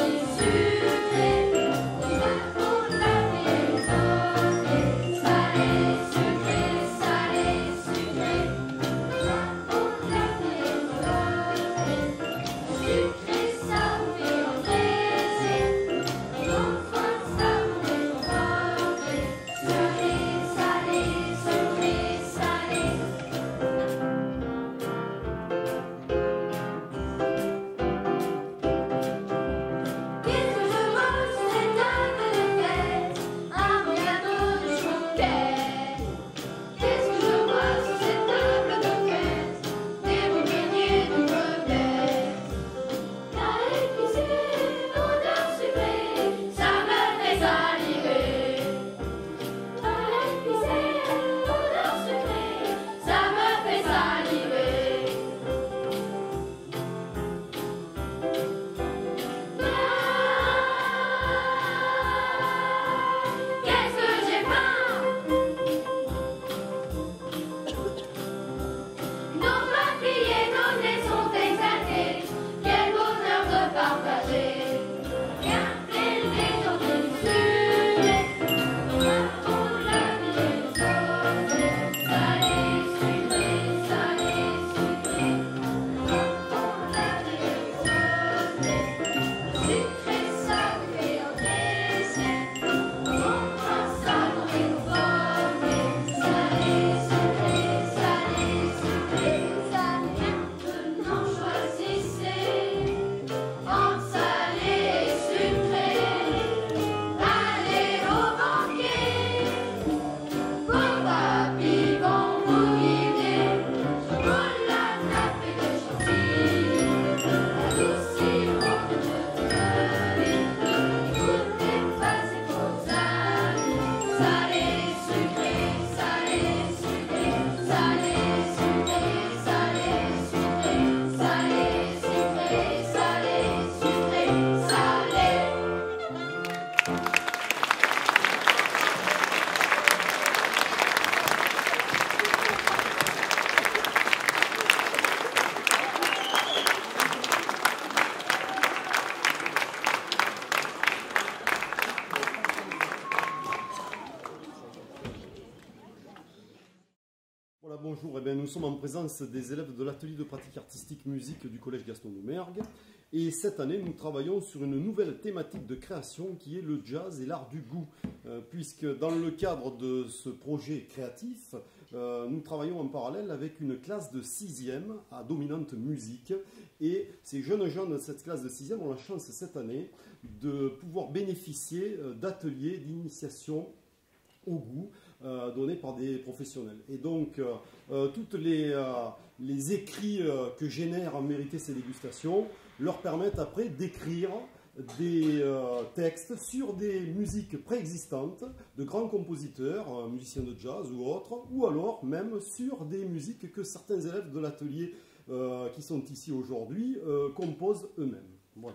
sommes en présence des élèves de l'atelier de pratique artistique musique du collège Gaston Doumergue. Et cette année, nous travaillons sur une nouvelle thématique de création qui est le jazz et l'art du goût. Euh, puisque dans le cadre de ce projet créatif, euh, nous travaillons en parallèle avec une classe de sixième à dominante musique. Et ces jeunes gens de cette classe de sixième ont la chance cette année de pouvoir bénéficier d'ateliers d'initiation au goût euh, donnés par des professionnels. Et donc, euh, euh, tous les, euh, les écrits euh, que génèrent en vérité ces dégustations leur permettent après d'écrire des euh, textes sur des musiques préexistantes de grands compositeurs, euh, musiciens de jazz ou autres, ou alors même sur des musiques que certains élèves de l'atelier euh, qui sont ici aujourd'hui euh, composent eux-mêmes. Voilà.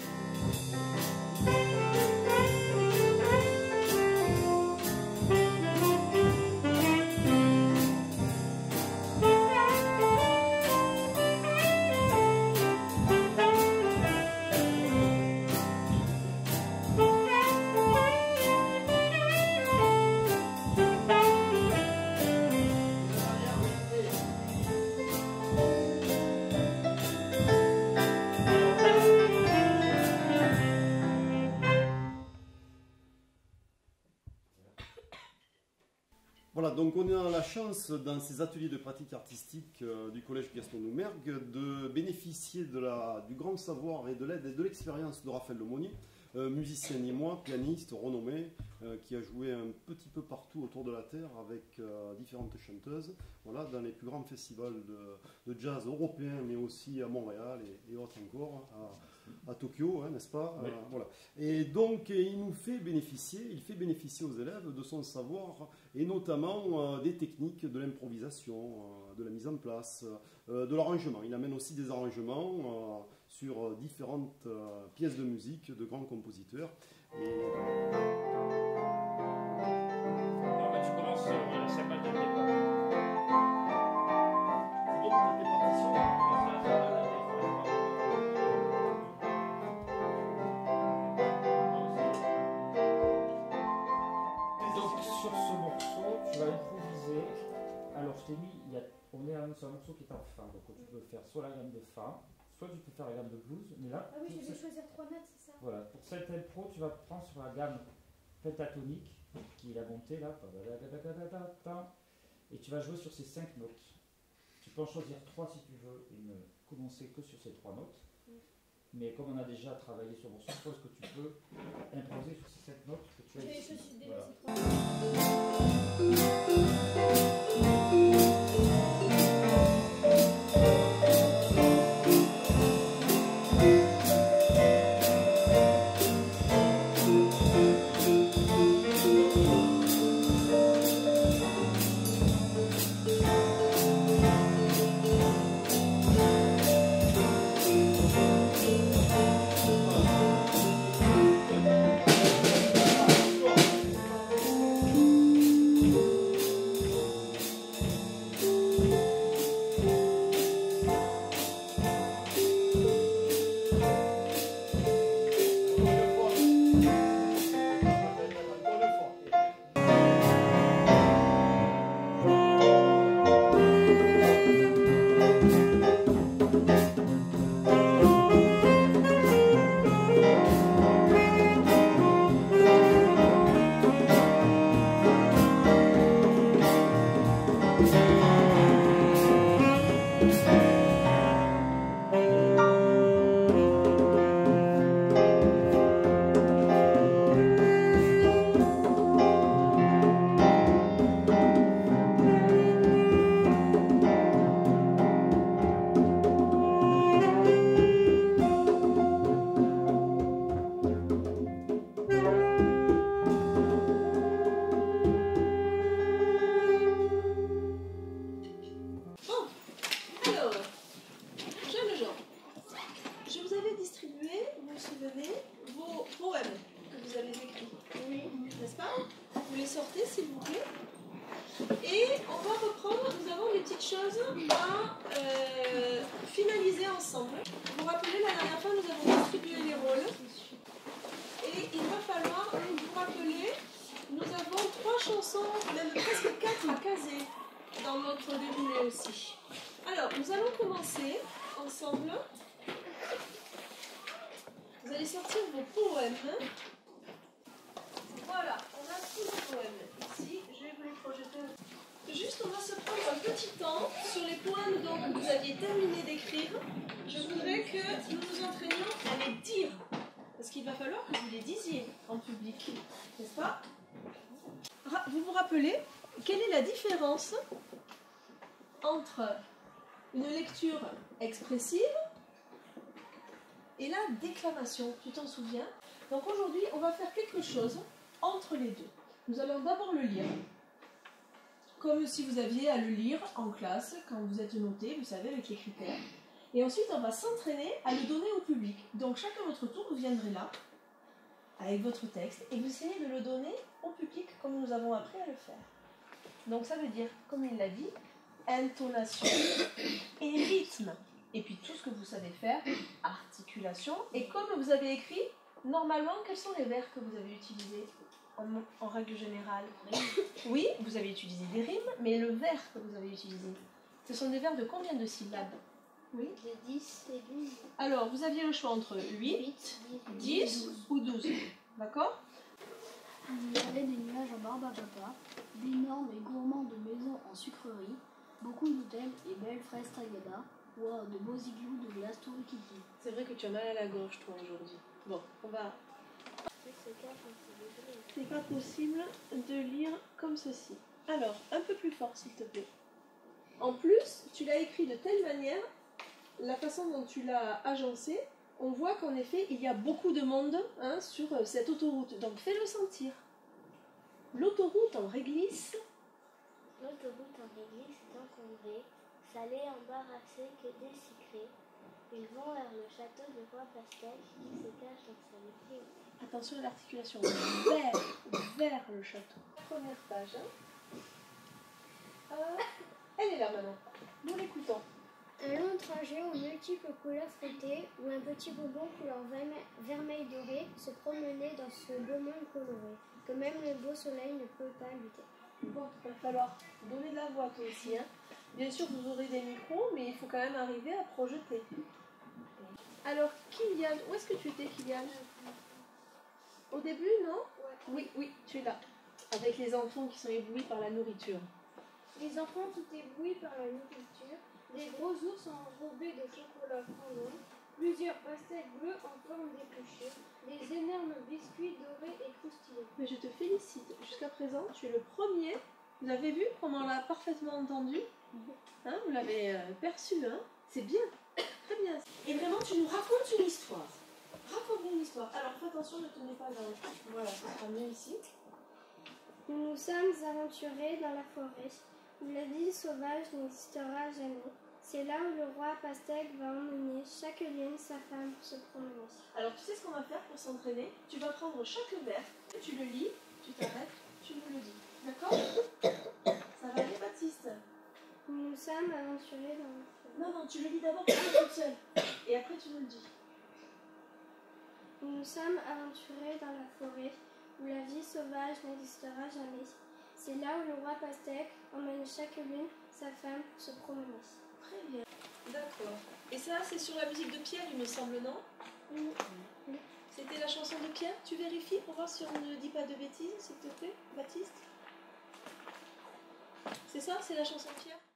Voilà, donc on a la chance dans ces ateliers de pratique artistique euh, du collège Gaston Doumergue de bénéficier de la, du grand savoir et de l'aide et de l'expérience de Raphaël Lemonnier, euh, musicien moi, pianiste renommé, euh, qui a joué un petit peu partout autour de la Terre avec euh, différentes chanteuses, voilà, dans les plus grands festivals de, de jazz européens, mais aussi à Montréal et, et autres encore, à, à Tokyo, hein, n'est-ce pas? Oui. euh, voilà. Et donc il nous fait bénéficier, il fait bénéficier aux élèves de son savoir, et notamment euh, des techniques de l'improvisation, euh, de la mise en place, euh, de l'arrangement. Il amène aussi des arrangements euh, sur différentes euh, pièces de musique de grands compositeurs. Et... Non, mais tu commences, euh, ça pas de départ. C'est bon pour les partitions. Alors je t'ai mis, il y a, on est sur un morceau qui est en fa, donc tu peux faire soit la gamme de fa, soit tu peux faire la gamme de blues, mais là... Ah oui, je vais cette... choisir trois notes, c'est ça? Voilà, pour cette impro, tu vas prendre sur la gamme pentatonique, qui est la montée là, et tu vas jouer sur ces cinq notes. Tu peux en choisir trois si tu veux, et ne commencer que sur ces trois notes. Mais comme on a déjà travaillé sur le morceau, je pense que tu peux improviser sur ces cinq notes que tu as ici. Voilà. Chansons, même presque quatre à caser dans notre déroulé aussi. ensemble. Vous allez sortir vos poèmes. Voilà, on a tous les poèmes ici. Je vais vous les projeter. Juste, on va se prendre un petit temps sur les poèmes dont vous aviez terminé d'écrire. Je voudrais que nous nous entraînions à les dire. Parce qu'il va falloir que vous les disiez en public. N'est-ce pas? Vous vous rappelez, quelle est la différence entre une lecture expressive et la déclamation? Tu t'en souviens? Donc aujourd'hui, on va faire quelque chose entre les deux. Nous allons d'abord le lire, comme si vous aviez à le lire en classe, quand vous êtes noté, vous savez, avec les critères. Et ensuite, on va s'entraîner à le donner au public. Donc chacun à votre tour, vous viendrez là, avec votre texte, et vous essayez de le donner au public, comme nous avons appris à le faire. Donc ça veut dire, comme il l'a dit, intonation et rythme. Et puis tout ce que vous savez faire, articulation. Et comme vous avez écrit, normalement, quels sont les vers que vous avez utilisés en, en règle générale? Oui, vous avez utilisé des rimes, mais le vers que vous avez utilisé, ce sont des vers de combien de syllabes? Oui. De dix et douze. Alors, vous aviez le choix entre huit, dix ou douze. D'accord? Il y avait des nuages en barbe à papa, d'énormes et gourmandes maisons en sucrerie, beaucoup d'hôtels et belles fraises tagada, wow, de beaux igloos de glace tout rikiki. C'est vrai que tu as mal à la gorge, toi, aujourd'hui. Bon, on va... C'est pas possible de lire comme ceci. Alors, un peu plus fort, s'il te plaît. En plus, tu l'as écrit de telle manière, la façon dont tu l'as agencé, on voit qu'en effet, il y a beaucoup de monde hein, sur cette autoroute. Donc, fais-le sentir. L'autoroute en réglisse. L'autoroute en réglisse est encombrée, salée, embarrassée que décicrée. Ils vont vers le château du roi Pastel qui se cache dans sa vitrine. Attention à l'articulation. Vers, vers le château. Première page. Hein. Euh, elle est là maintenant. Nous l'écoutons. Un long trajet aux multiples couleurs frottées où un petit bonbon couleur vermeil doré se promenait dans ce beau monde coloré que même le beau soleil ne peut pas lutter. Bon, il va falloir donner de la voix toi aussi. Hein. Bien sûr, vous aurez des micros, mais il faut quand même arriver à projeter. Alors, Kylian, où est-ce que tu étais, Kylian? Au début, non? Oui, oui, tu es là. Avec les enfants qui sont éblouis par la nourriture. Les enfants tout éblouis par la nourriture, des gros ours enrobés de chocolat fondant, plusieurs pastèques bleues en forme d'épluchures, des énormes biscuits dorés et croustillants. Mais je te félicite. Jusqu'à présent, tu es le premier. Vous avez vu comment on l'a parfaitement entendu? Hein, vous l'avez euh, perçu, hein? C'est bien, très bien. Et vraiment, tu nous racontes une histoire. Raconte une histoire. Alors, fais attention, ne tenez pas dans... Voilà, ça sera mieux ici. Nous nous sommes aventurés dans la forêt, où la vie sauvage n'existera jamais. C'est là où le roi Pastèque va emmener chaque lune sa femme pour se promener. Alors, tu sais ce qu'on va faire pour s'entraîner? Tu vas prendre chaque vers, tu le lis, tu t'arrêtes, tu me le dis. D'accord? Ça va aller, Baptiste? Nous nous sommes aventurés dans la forêt. Non, non, tu le lis d'abord pour toi toute seule. Et après, tu me le dis. Nous nous sommes aventurés dans la forêt, où la vie sauvage n'existera jamais. C'est là où le roi Pastèque emmène chaque lune sa femme pour se promener. Très bien. D'accord. Et ça, c'est sur la musique de Pierre, il me semble, non? Oui. Oui. C'était la chanson de Pierre? Tu vérifies pour voir si on ne dit pas de bêtises, s'il te plaît, Baptiste? C'est ça? C'est la chanson de Pierre?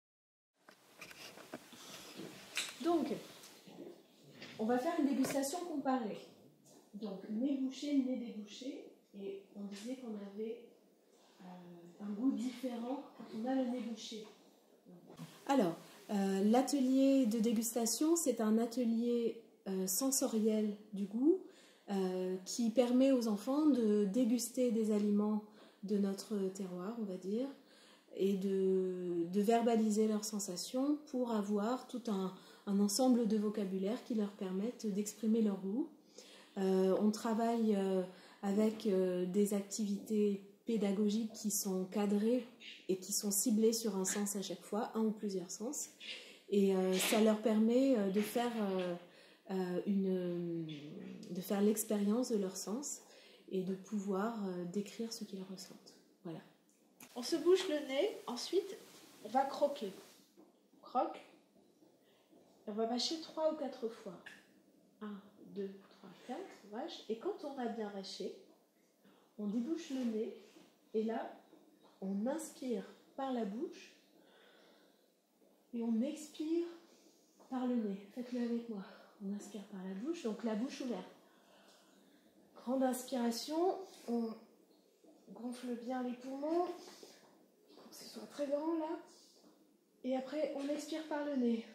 Donc, on va faire une dégustation comparée. Donc, nez bouché, nez débouché. Et on disait qu'on avait euh, un goût différent quand on a le nez bouché. Alors, euh, l'atelier de dégustation, c'est un atelier euh, sensoriel du goût euh, qui permet aux enfants de déguster des aliments de notre terroir, on va dire, et de, de verbaliser leurs sensations pour avoir tout un, un ensemble de vocabulaire qui leur permettent d'exprimer leur goût. Euh, on travaille euh, avec euh, des activités pédagogiques qui sont cadrées et qui sont ciblées sur un sens à chaque fois, un ou plusieurs sens. Et euh, ça leur permet euh, de faire, euh, euh, une, de faire l'expérience de leur sens et de pouvoir euh, décrire ce qu'ils ressentent. Voilà. On se bouche le nez, ensuite on va croquer. On croque. On va vacher trois ou quatre fois. un, deux, trois, quatre, on vache. Et quand on a bien vaché, on débouche le nez. Et là, on inspire par la bouche. Et on expire par le nez. Faites-le avec moi. On inspire par la bouche, donc la bouche ouverte. Grande inspiration, on gonfle bien les poumons, pour que ce soit très grand là. Et après, on expire par le nez.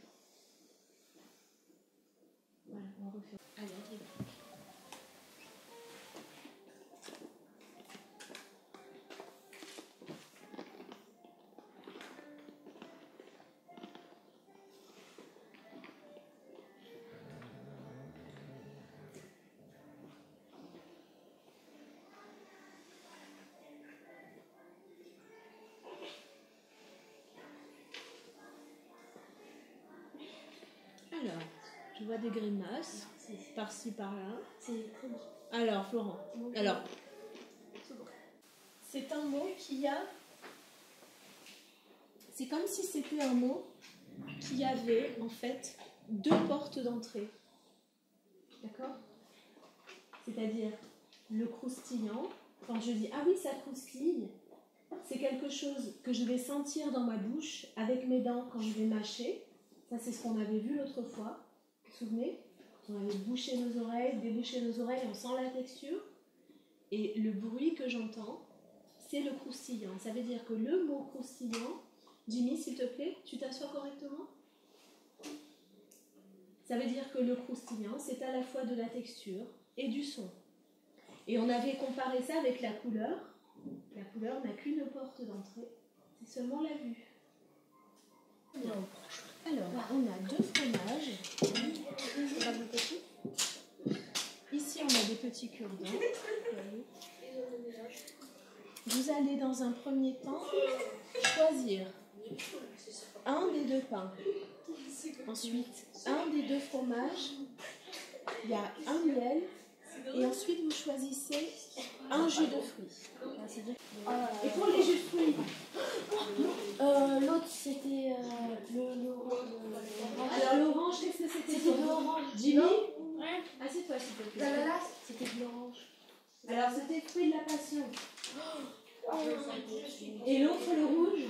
Voilà, on refait. Allez, on y va. Alors, je vois des grimaces, par-ci, par-là. Alors, Florent, alors, c'est un mot qui a... C'est comme si c'était un mot qui avait, en fait, deux portes d'entrée. D'accord? C'est-à-dire, le croustillant, quand je dis « Ah oui, ça croustille », c'est quelque chose que je vais sentir dans ma bouche, avec mes dents, quand je vais mâcher. Ça, c'est ce qu'on avait vu l'autre fois. Vous vous souvenez? On avait bouché nos oreilles, débouché nos oreilles, on sent la texture. Et le bruit que j'entends, c'est le croustillant. Ça veut dire que le mot croustillant, Jimmy, s'il te plaît, tu t'assois correctement? Ça veut dire que le croustillant, c'est à la fois de la texture et du son. Et on avait comparé ça avec la couleur. La couleur n'a qu'une porte d'entrée, c'est seulement la vue. Alors, on a deux fromages. Ici, on a des petits cure-dents. Vous allez dans un premier temps choisir un des deux pains. Ensuite, un des deux fromages. Il y a un miel. Et ensuite, vous choisissez un jus de fruits. Et pour les jus de fruits, Euh, L'autre, c'était euh, le, l'orange. alors l'orange, qu'est-ce que c'était? C'était de l'orange. Jimmy, Ouais. assieds-toi s'il te plaît. L'ananas, c'était de l'orange. Alors c'était fruit de la passion. Et l'autre, le rouge,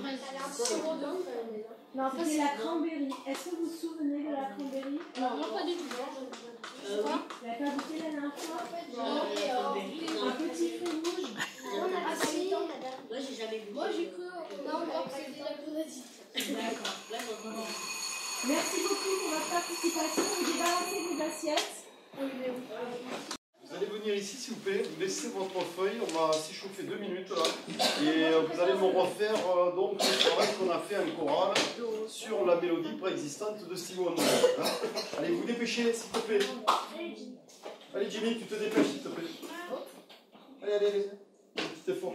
Non, c'était la cranberry. Est-ce que vous vous souvenez de la cranberry? Non, non, pas du tout. Euh, oui. Vous l'avez pas goûté la dernière fois? Un petit fruit rouge. Ah si, Moi, j'ai jamais vu. moi j'ai cru. Non, moi c'était la grenadine. D'accord. Merci beaucoup pour votre participation. Vous débalancez vos assiettes. Vous allez venir ici, s'il vous plaît, vous laissez votre feuille, on va s'échauffer deux minutes là, et euh, vous allez me refaire euh, donc le travail qu'on a fait en chorale sur la mélodie préexistante de Stevie Wonder. Hein, allez, vous dépêchez, s'il te plaît. Allez, Jimmy, tu te dépêches, s'il te plaît. Allez, allez, allez. Un petit effort.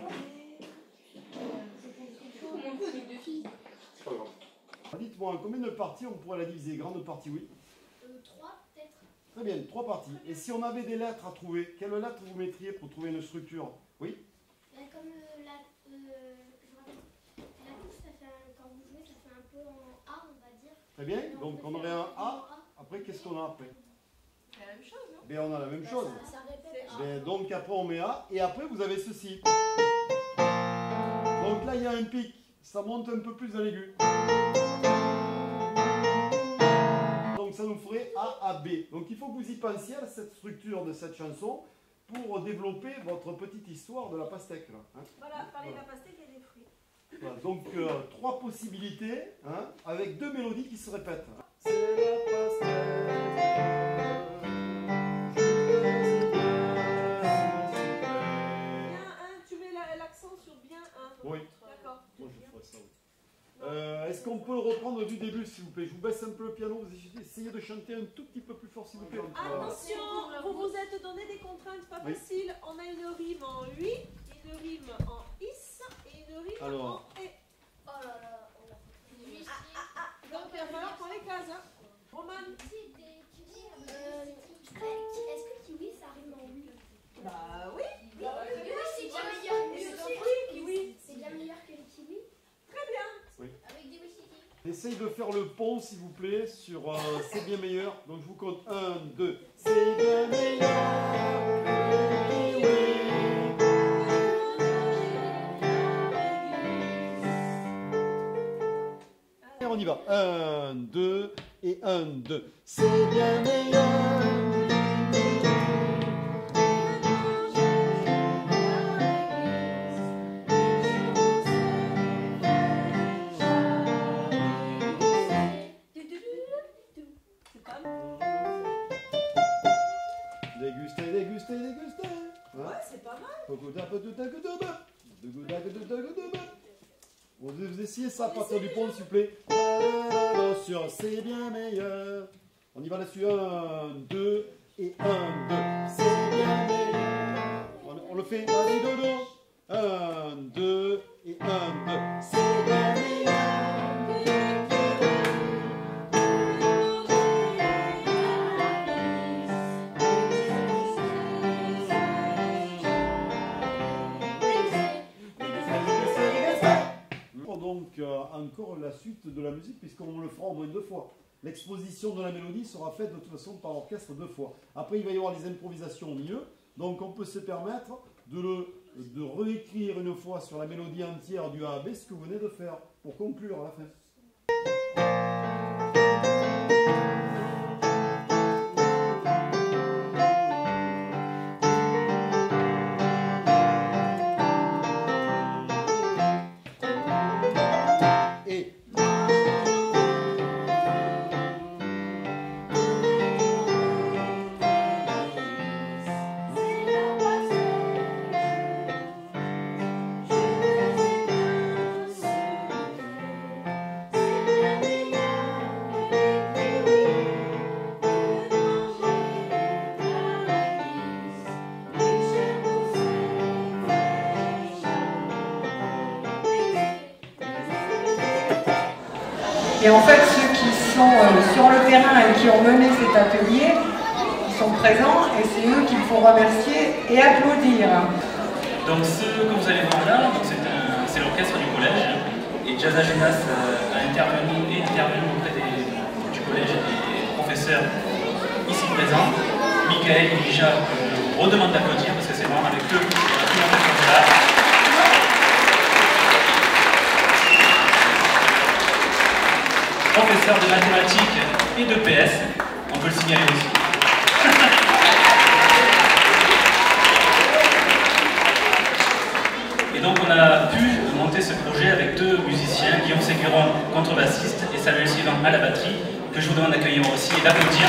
C'est pas grave. Dites-moi, combien de parties on pourrait la diviser? Grande partie, oui. Trois, peut-être. Très bien, trois parties. Et si on avait des lettres à trouver, quelles lettres vous mettriez pour trouver une structure? Oui? Comme euh, la, euh, je me rappelle, la touche, ça fait un- quand vous jouez, ça fait un peu en A, on va dire. Très bien, donc on aurait un A. Après, qu'est-ce qu'on a après? C'est la même chose, non? Ben, on a la même chose. Ça, ça répète. Ben, donc après, on met A. Et après, vous avez ceci. Donc là, il y a un pic. Ça monte un peu plus à l'aigu. Donc ça nous ferait A à B. Donc il faut que vous y pensiez à cette structure de cette chanson pour développer votre petite histoire de la pastèque. Là, hein. Voilà, parler de Voilà. la pastèque et des fruits. Voilà, donc euh, trois possibilités hein, avec deux mélodies qui se répètent. C'est la pastèque. Bien un, tu mets la- l'accent sur bien un. Oui. D'accord. Moi je ferais ça. Oui. Euh, Est-ce qu'on peut reprendre du début s'il vous plaît? Je vous baisse un peu le piano, vous essayez de chanter un tout petit peu plus fort s'il vous plaît. Attention, vous vous êtes donné des contraintes pas Oui. faciles. On a une rime en huit, une rime en is et une rime Alors. en et. Oh là là, on a fait. Ah, ah, ah. Donc il va falloir qu'on les case. Hein. Roman. Euh, Est-ce que kiwi ça rime en oui? Bah oui. Oui, c'est bien meilleur. Et c'est un fruit, kiwi. C'est bien meilleur que les kiwis. Très bien. Oui. Avec des whisky. Laissez essaye de faire le pont, s'il vous plaît, sur euh, C'est bien meilleur. Donc je vous compte un, deux. C'est bien meilleur que le kiwi. Et on y va. Un, deux, et un, deux. C'est bien meilleur. Déguster, déguster, déguster. Ouais, c'est pas mal. Vous, vous essayez ça à partir du pont, s'il vous plaît. Sur C'est bien meilleur. On y va là-dessus. Un, deux, et un, deux. C'est bien meilleur. On, on le fait. Allez, dodo. Un, deux, et un, deux. C'est bien meilleur. Donc euh, encore la suite de la musique puisqu'on le fera au moins deux fois. L'exposition de la mélodie sera faite de toute façon par l'orchestre deux fois. Après il va y avoir les improvisations au milieu, donc on peut se permettre de, le, de réécrire une fois sur la mélodie entière du A à B ce que vous venez de faire pour conclure à la fin. Et en fait, ceux qui sont euh, sur le terrain et qui ont mené cet atelier, ils sont présents et c'est eux qu'il faut remercier et applaudir. Donc ce que vous allez voir là, c'est l'orchestre du collège. Et Jazz Agenas a intervenu et intervenu auprès des, du collège et des professeurs ici présents. Michael et Lija, je redemande d'applaudir parce que c'est vraiment avec eux qu'on a pu monter ce là. Professeur de mathématiques et de P S, on peut le signaler aussi. Et donc on a pu monter ce projet avec deux musiciens, Guillaume Séguéron, contrebassiste, et Samuel Sylvain à la batterie, que je vous demande d'accueillir aussi et d'applaudir.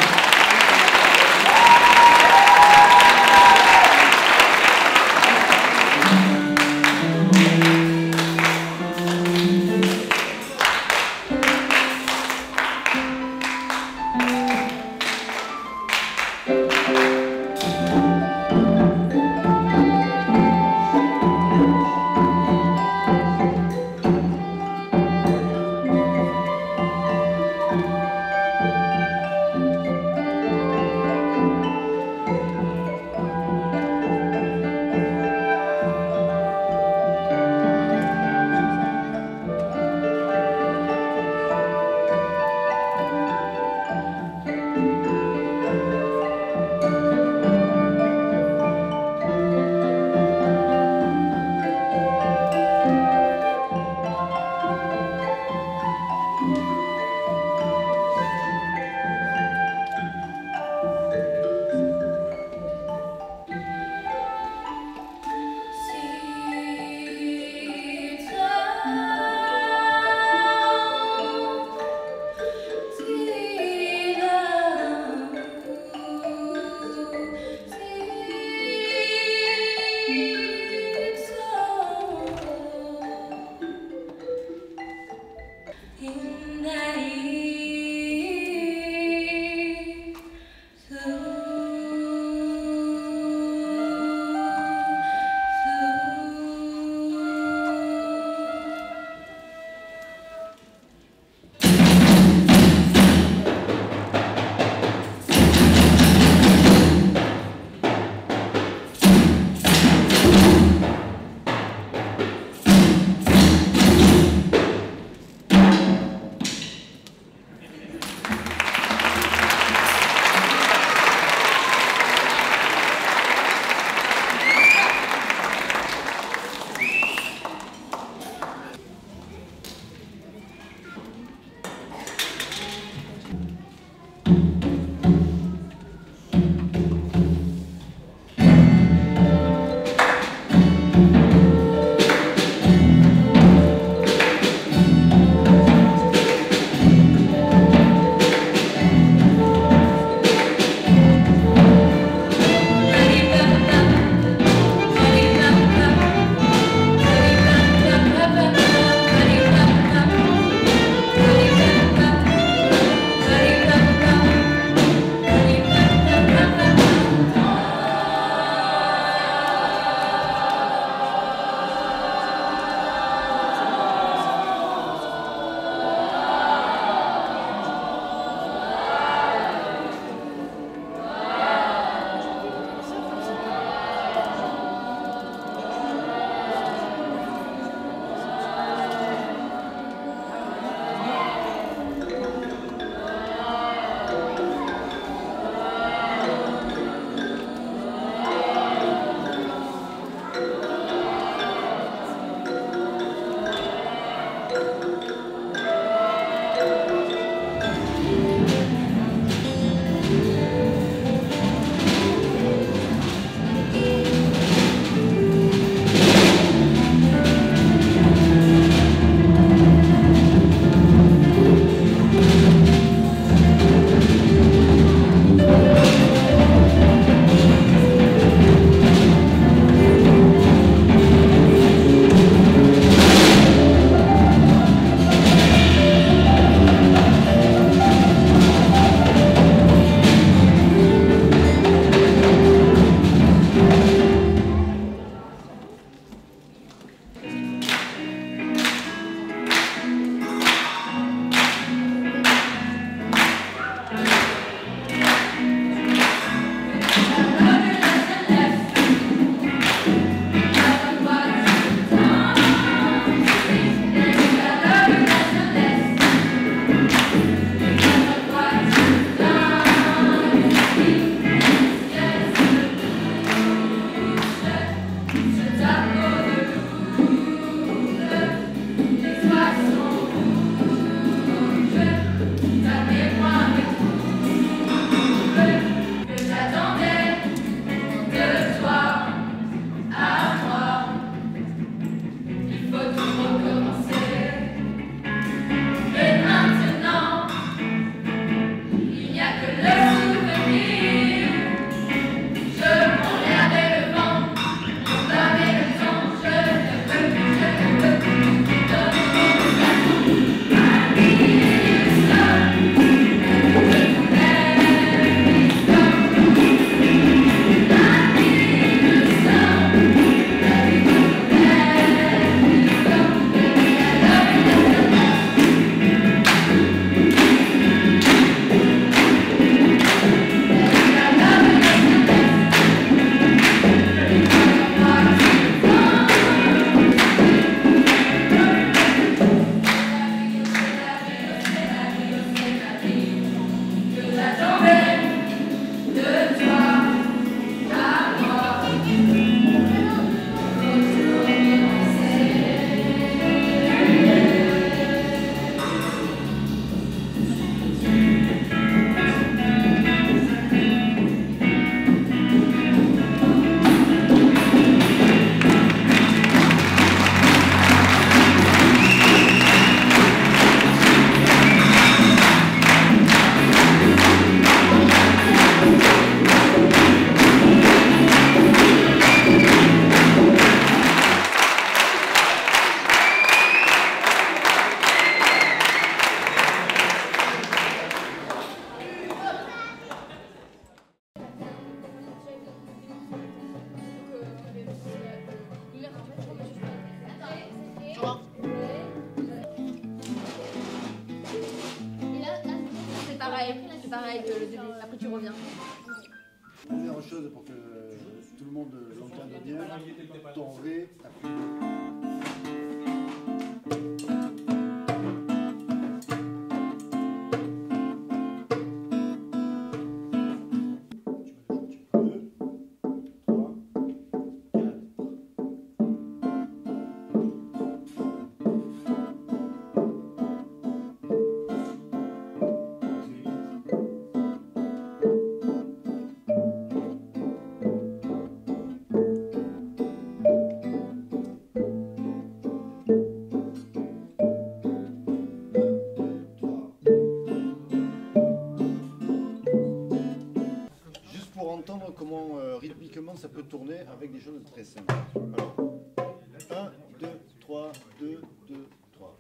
pareil que le début. Après, tu reviens. Première chose pour que tout le monde l'entende bien, ton ré, après. Comment euh, rythmiquement ça peut tourner avec des choses très simples. Alors, un, deux, trois, deux, deux, trois.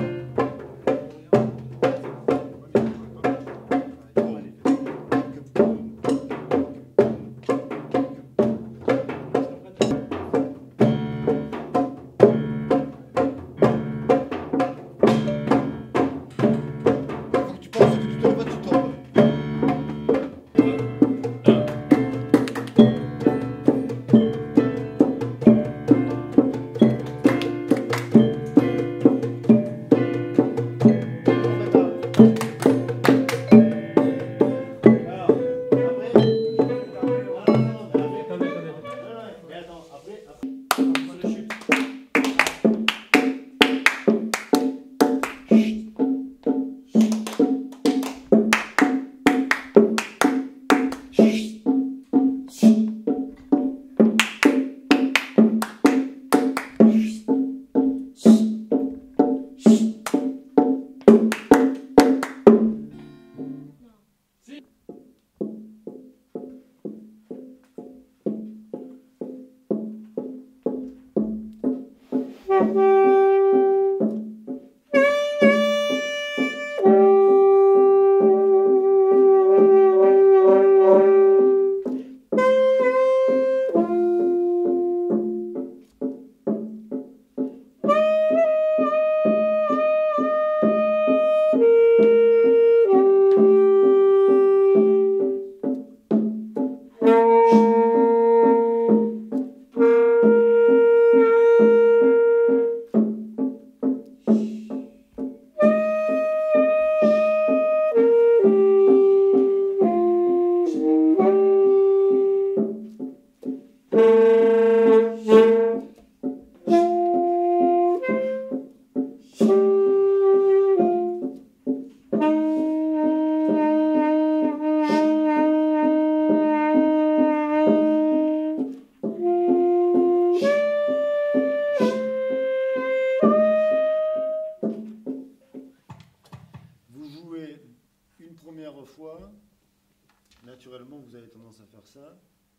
Naturellement, vous avez tendance à faire ça.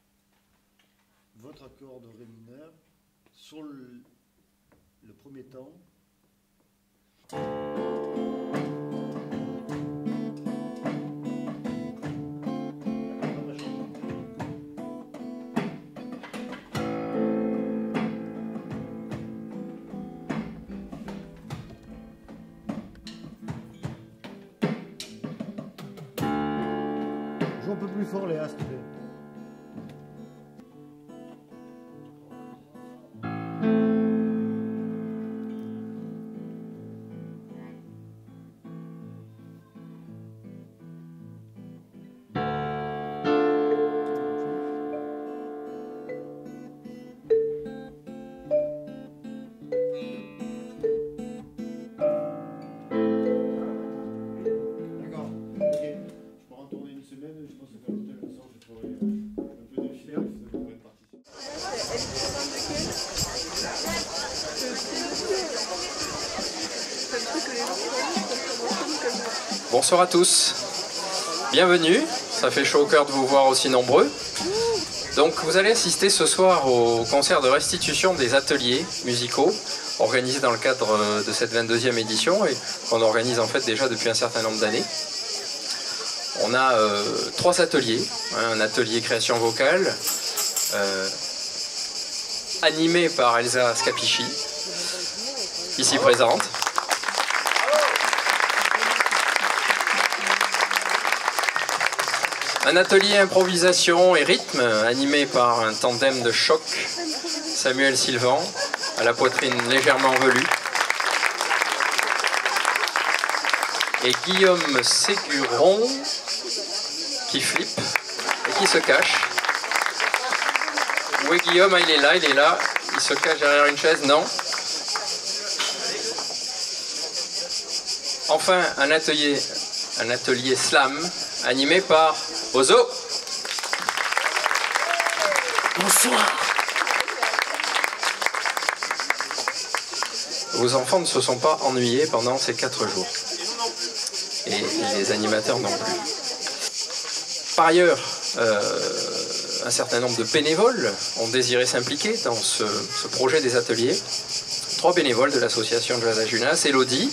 Votre accord de ré mineur sur le, le premier temps. Joue un peu plus fort, Léa, s'il te plaît. Bonsoir à tous, bienvenue, ça fait chaud au cœur de vous voir aussi nombreux. Donc vous allez assister ce soir au concert de restitution des ateliers musicaux organisés dans le cadre de cette vingt-deuxième édition et qu'on organise en fait déjà depuis un certain nombre d'années. On a euh, trois ateliers, hein, un atelier création vocale euh, animé par Elsa Scapici, ici présente. Un atelier improvisation et rythme animé par un tandem de choc, Samuel Sylvan, à la poitrine légèrement velue, et Guillaume Séguron, qui flippe et qui se cache. Où est Guillaume? Ah, il est là, il est là. Il se cache derrière une chaise, non. Enfin, un atelier, un atelier slam animé par Ozo. Bonsoir. Vos enfants ne se sont pas ennuyés pendant ces quatre jours. Et les animateurs non plus. Par ailleurs, euh, un certain nombre de bénévoles ont désiré s'impliquer dans ce, ce projet des ateliers. Trois bénévoles de l'association Jazz à Junas: Elodie,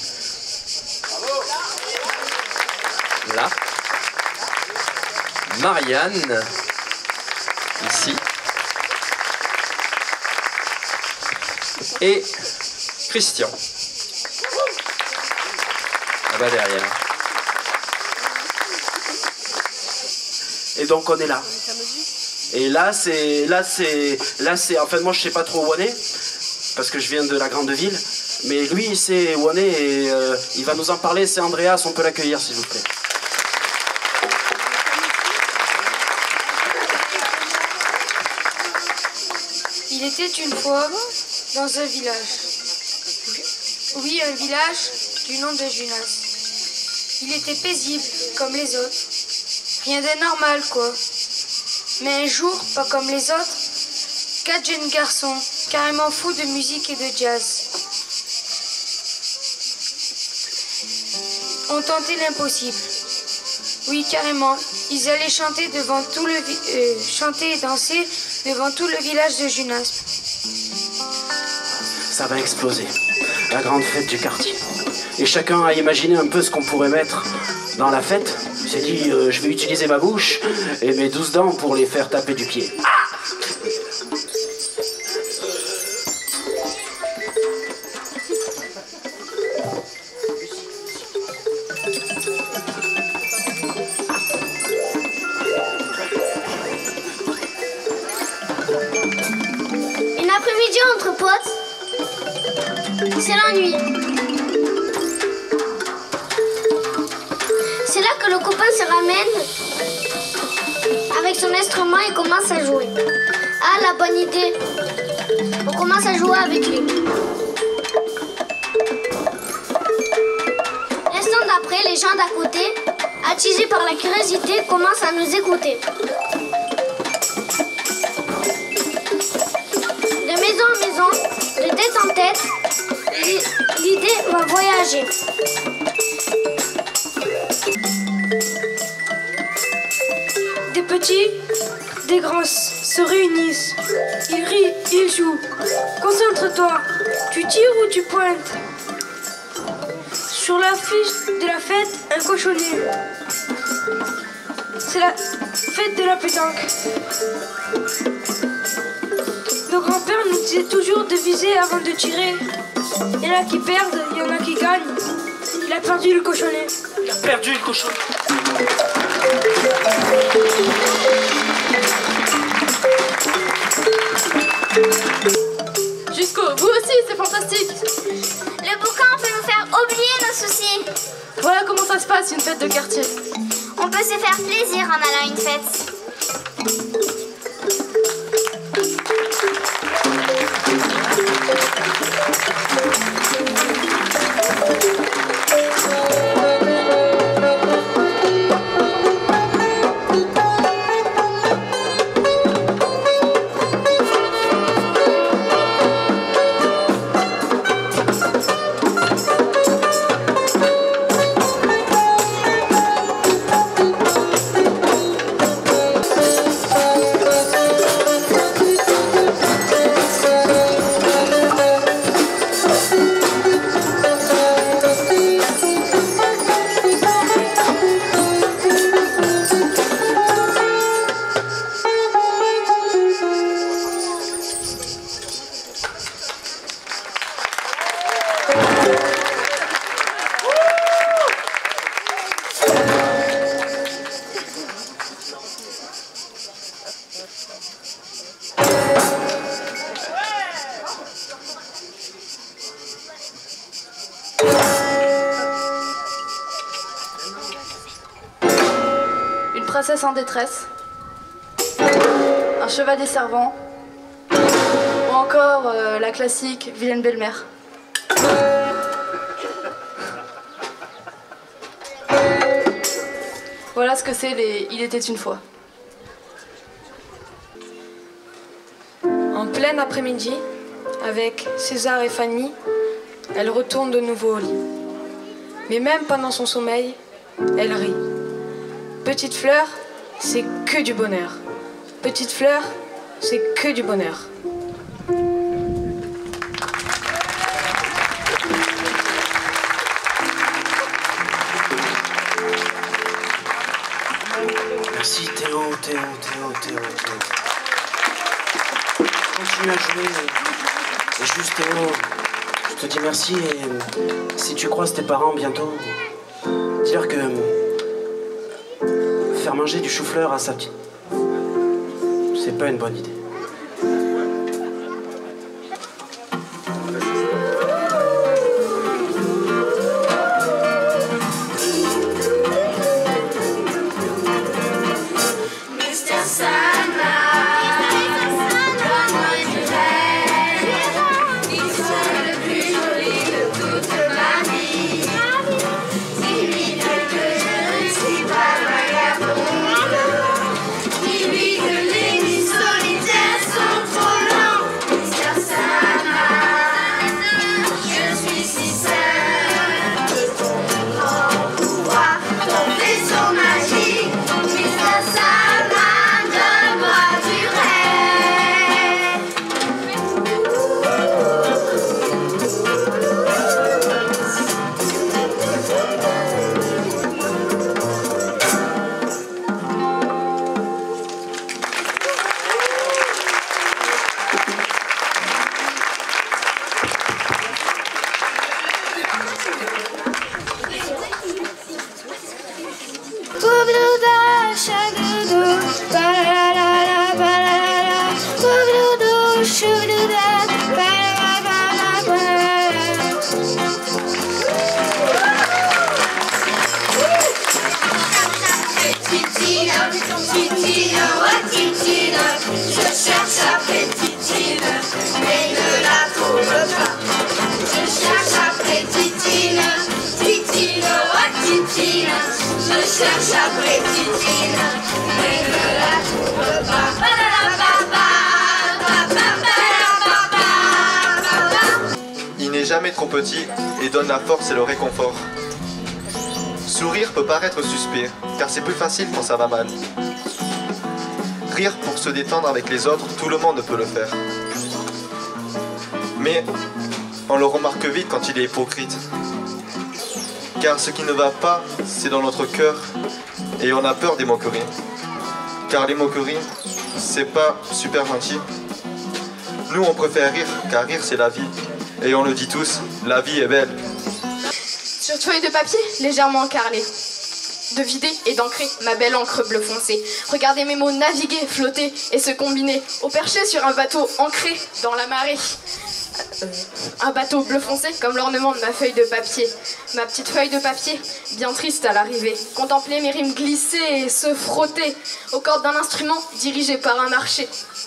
là, Marianne, ici, et Christian, là-bas derrière. Et donc on est là. Et là c'est là c'est là c'est en fait moi je sais pas trop où on est parce que je viens de la grande ville, mais lui il sait où on est et euh, il va nous en parler. C'est Andreas, on peut l'accueillir s'il vous plaît. Il était une fois dans un village. Oui, un village du nom de Junas. Il était paisible comme les autres. Rien de normal, quoi. Mais un jour, pas comme les autres, quatre jeunes garçons, carrément fous de musique et de jazz, ont tenté l'impossible. Oui, carrément. Ils allaient chanter devant tout le vi- euh, chanter et danser devant tout le village de Junas. Ça va exploser. La grande fête du quartier. Et chacun a imaginé un peu ce qu'on pourrait mettre dans la fête. Il s'est dit, euh, je vais utiliser ma bouche et mes douze dents pour les faire taper du pied. Ah! Une après-midi entre potes, c'est l'ennui. C'est là que le copain se ramène avec son instrument et commence à jouer. Ah, la bonne idée. On commence à jouer avec lui. L'instant d'après, les gens d'à côté, attisés par la curiosité, commencent à nous écouter. De maison en maison, de tête en tête, l'idée va voyager. Des petits, des grands se réunissent. Ils rient, ils jouent. Concentre-toi. Tu tires ou tu pointes? Sur l'affiche de la fête, un cochonnet. C'est la fête de la pétanque. Nos grands-pères nous disaient toujours de viser avant de tirer. Il y en a qui perdent, il y en a qui gagnent. Il a perdu le cochonnet. Il a perdu le cochonnet. Jusqu'au vous aussi, c'est fantastique. Le boucan peut nous faire oublier nos soucis. Voilà comment ça se passe, une fête de quartier. On peut se faire plaisir en allant à une fête. Thank princesse en détresse, un chevalier servant, ou encore euh, la classique vilaine belle-mère. Voilà ce que c'est les Il était une fois. En plein après-midi, avec César et Fanny, elle retourne de nouveau au lit. Mais même pendant son sommeil, elle rit. Petite fleur, c'est que du bonheur. Petite fleur, c'est que du bonheur. Merci Théo, Théo, Théo, Théo, Théo. Continue à jouer. Et juste Théo, je te dis merci et si tu croises tes parents bientôt, dis-leur que faire manger du chou-fleur à sa petite, c'est pas une bonne idée. Il n'est jamais trop petit et donne la force et le réconfort. Sourire peut paraître suspect, car c'est plus facile quand ça va mal. Rire pour se détendre avec les autres, tout le monde peut le faire. Mais on le remarque vite quand il est hypocrite. Car ce qui ne va pas, c'est dans notre cœur, et on a peur des moqueries. Car les moqueries, c'est pas super gentil. Nous on préfère rire, car rire c'est la vie. Et on le dit tous, la vie est belle. Sur feuille de papier, légèrement encarlée, de vider et d'ancrer ma belle encre bleu foncé. Regardez mes mots naviguer, flotter et se combiner au perché sur un bateau ancré dans la marée. Euh, un bateau bleu foncé comme l'ornement de ma feuille de papier. Ma petite feuille de papier, bien triste à l'arrivée. Contempler mes rimes glisser et se frotter aux cordes d'un instrument dirigé par un archer.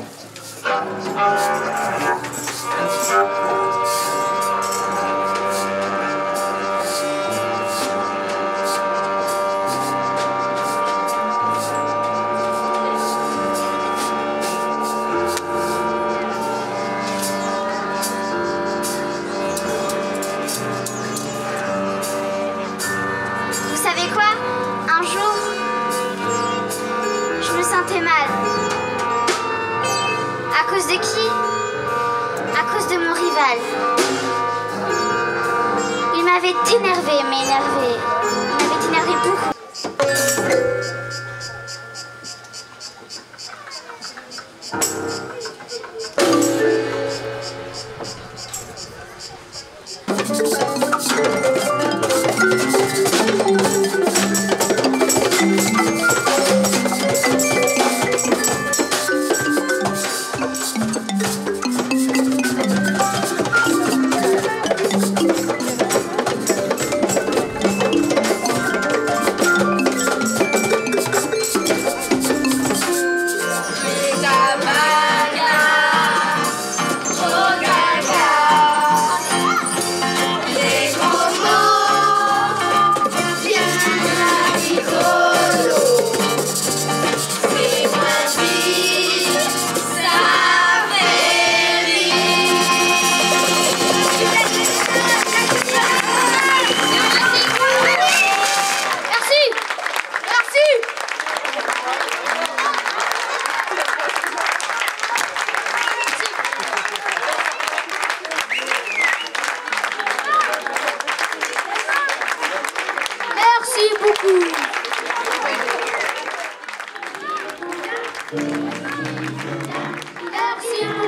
Vous savez quoi? Un jour, je me sentais mal. À cause de qui? À cause de mon rival. Il m'avait énervé, mais énervé. Il m'avait énervé beaucoup.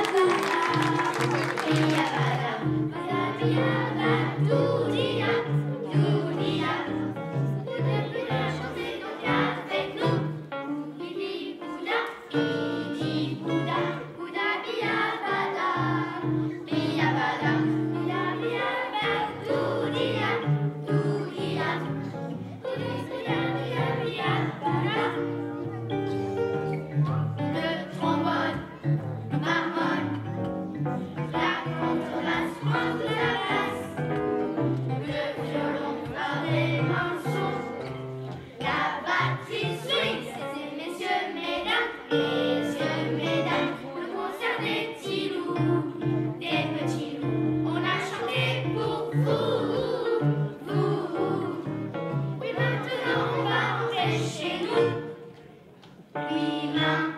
Puis maintenant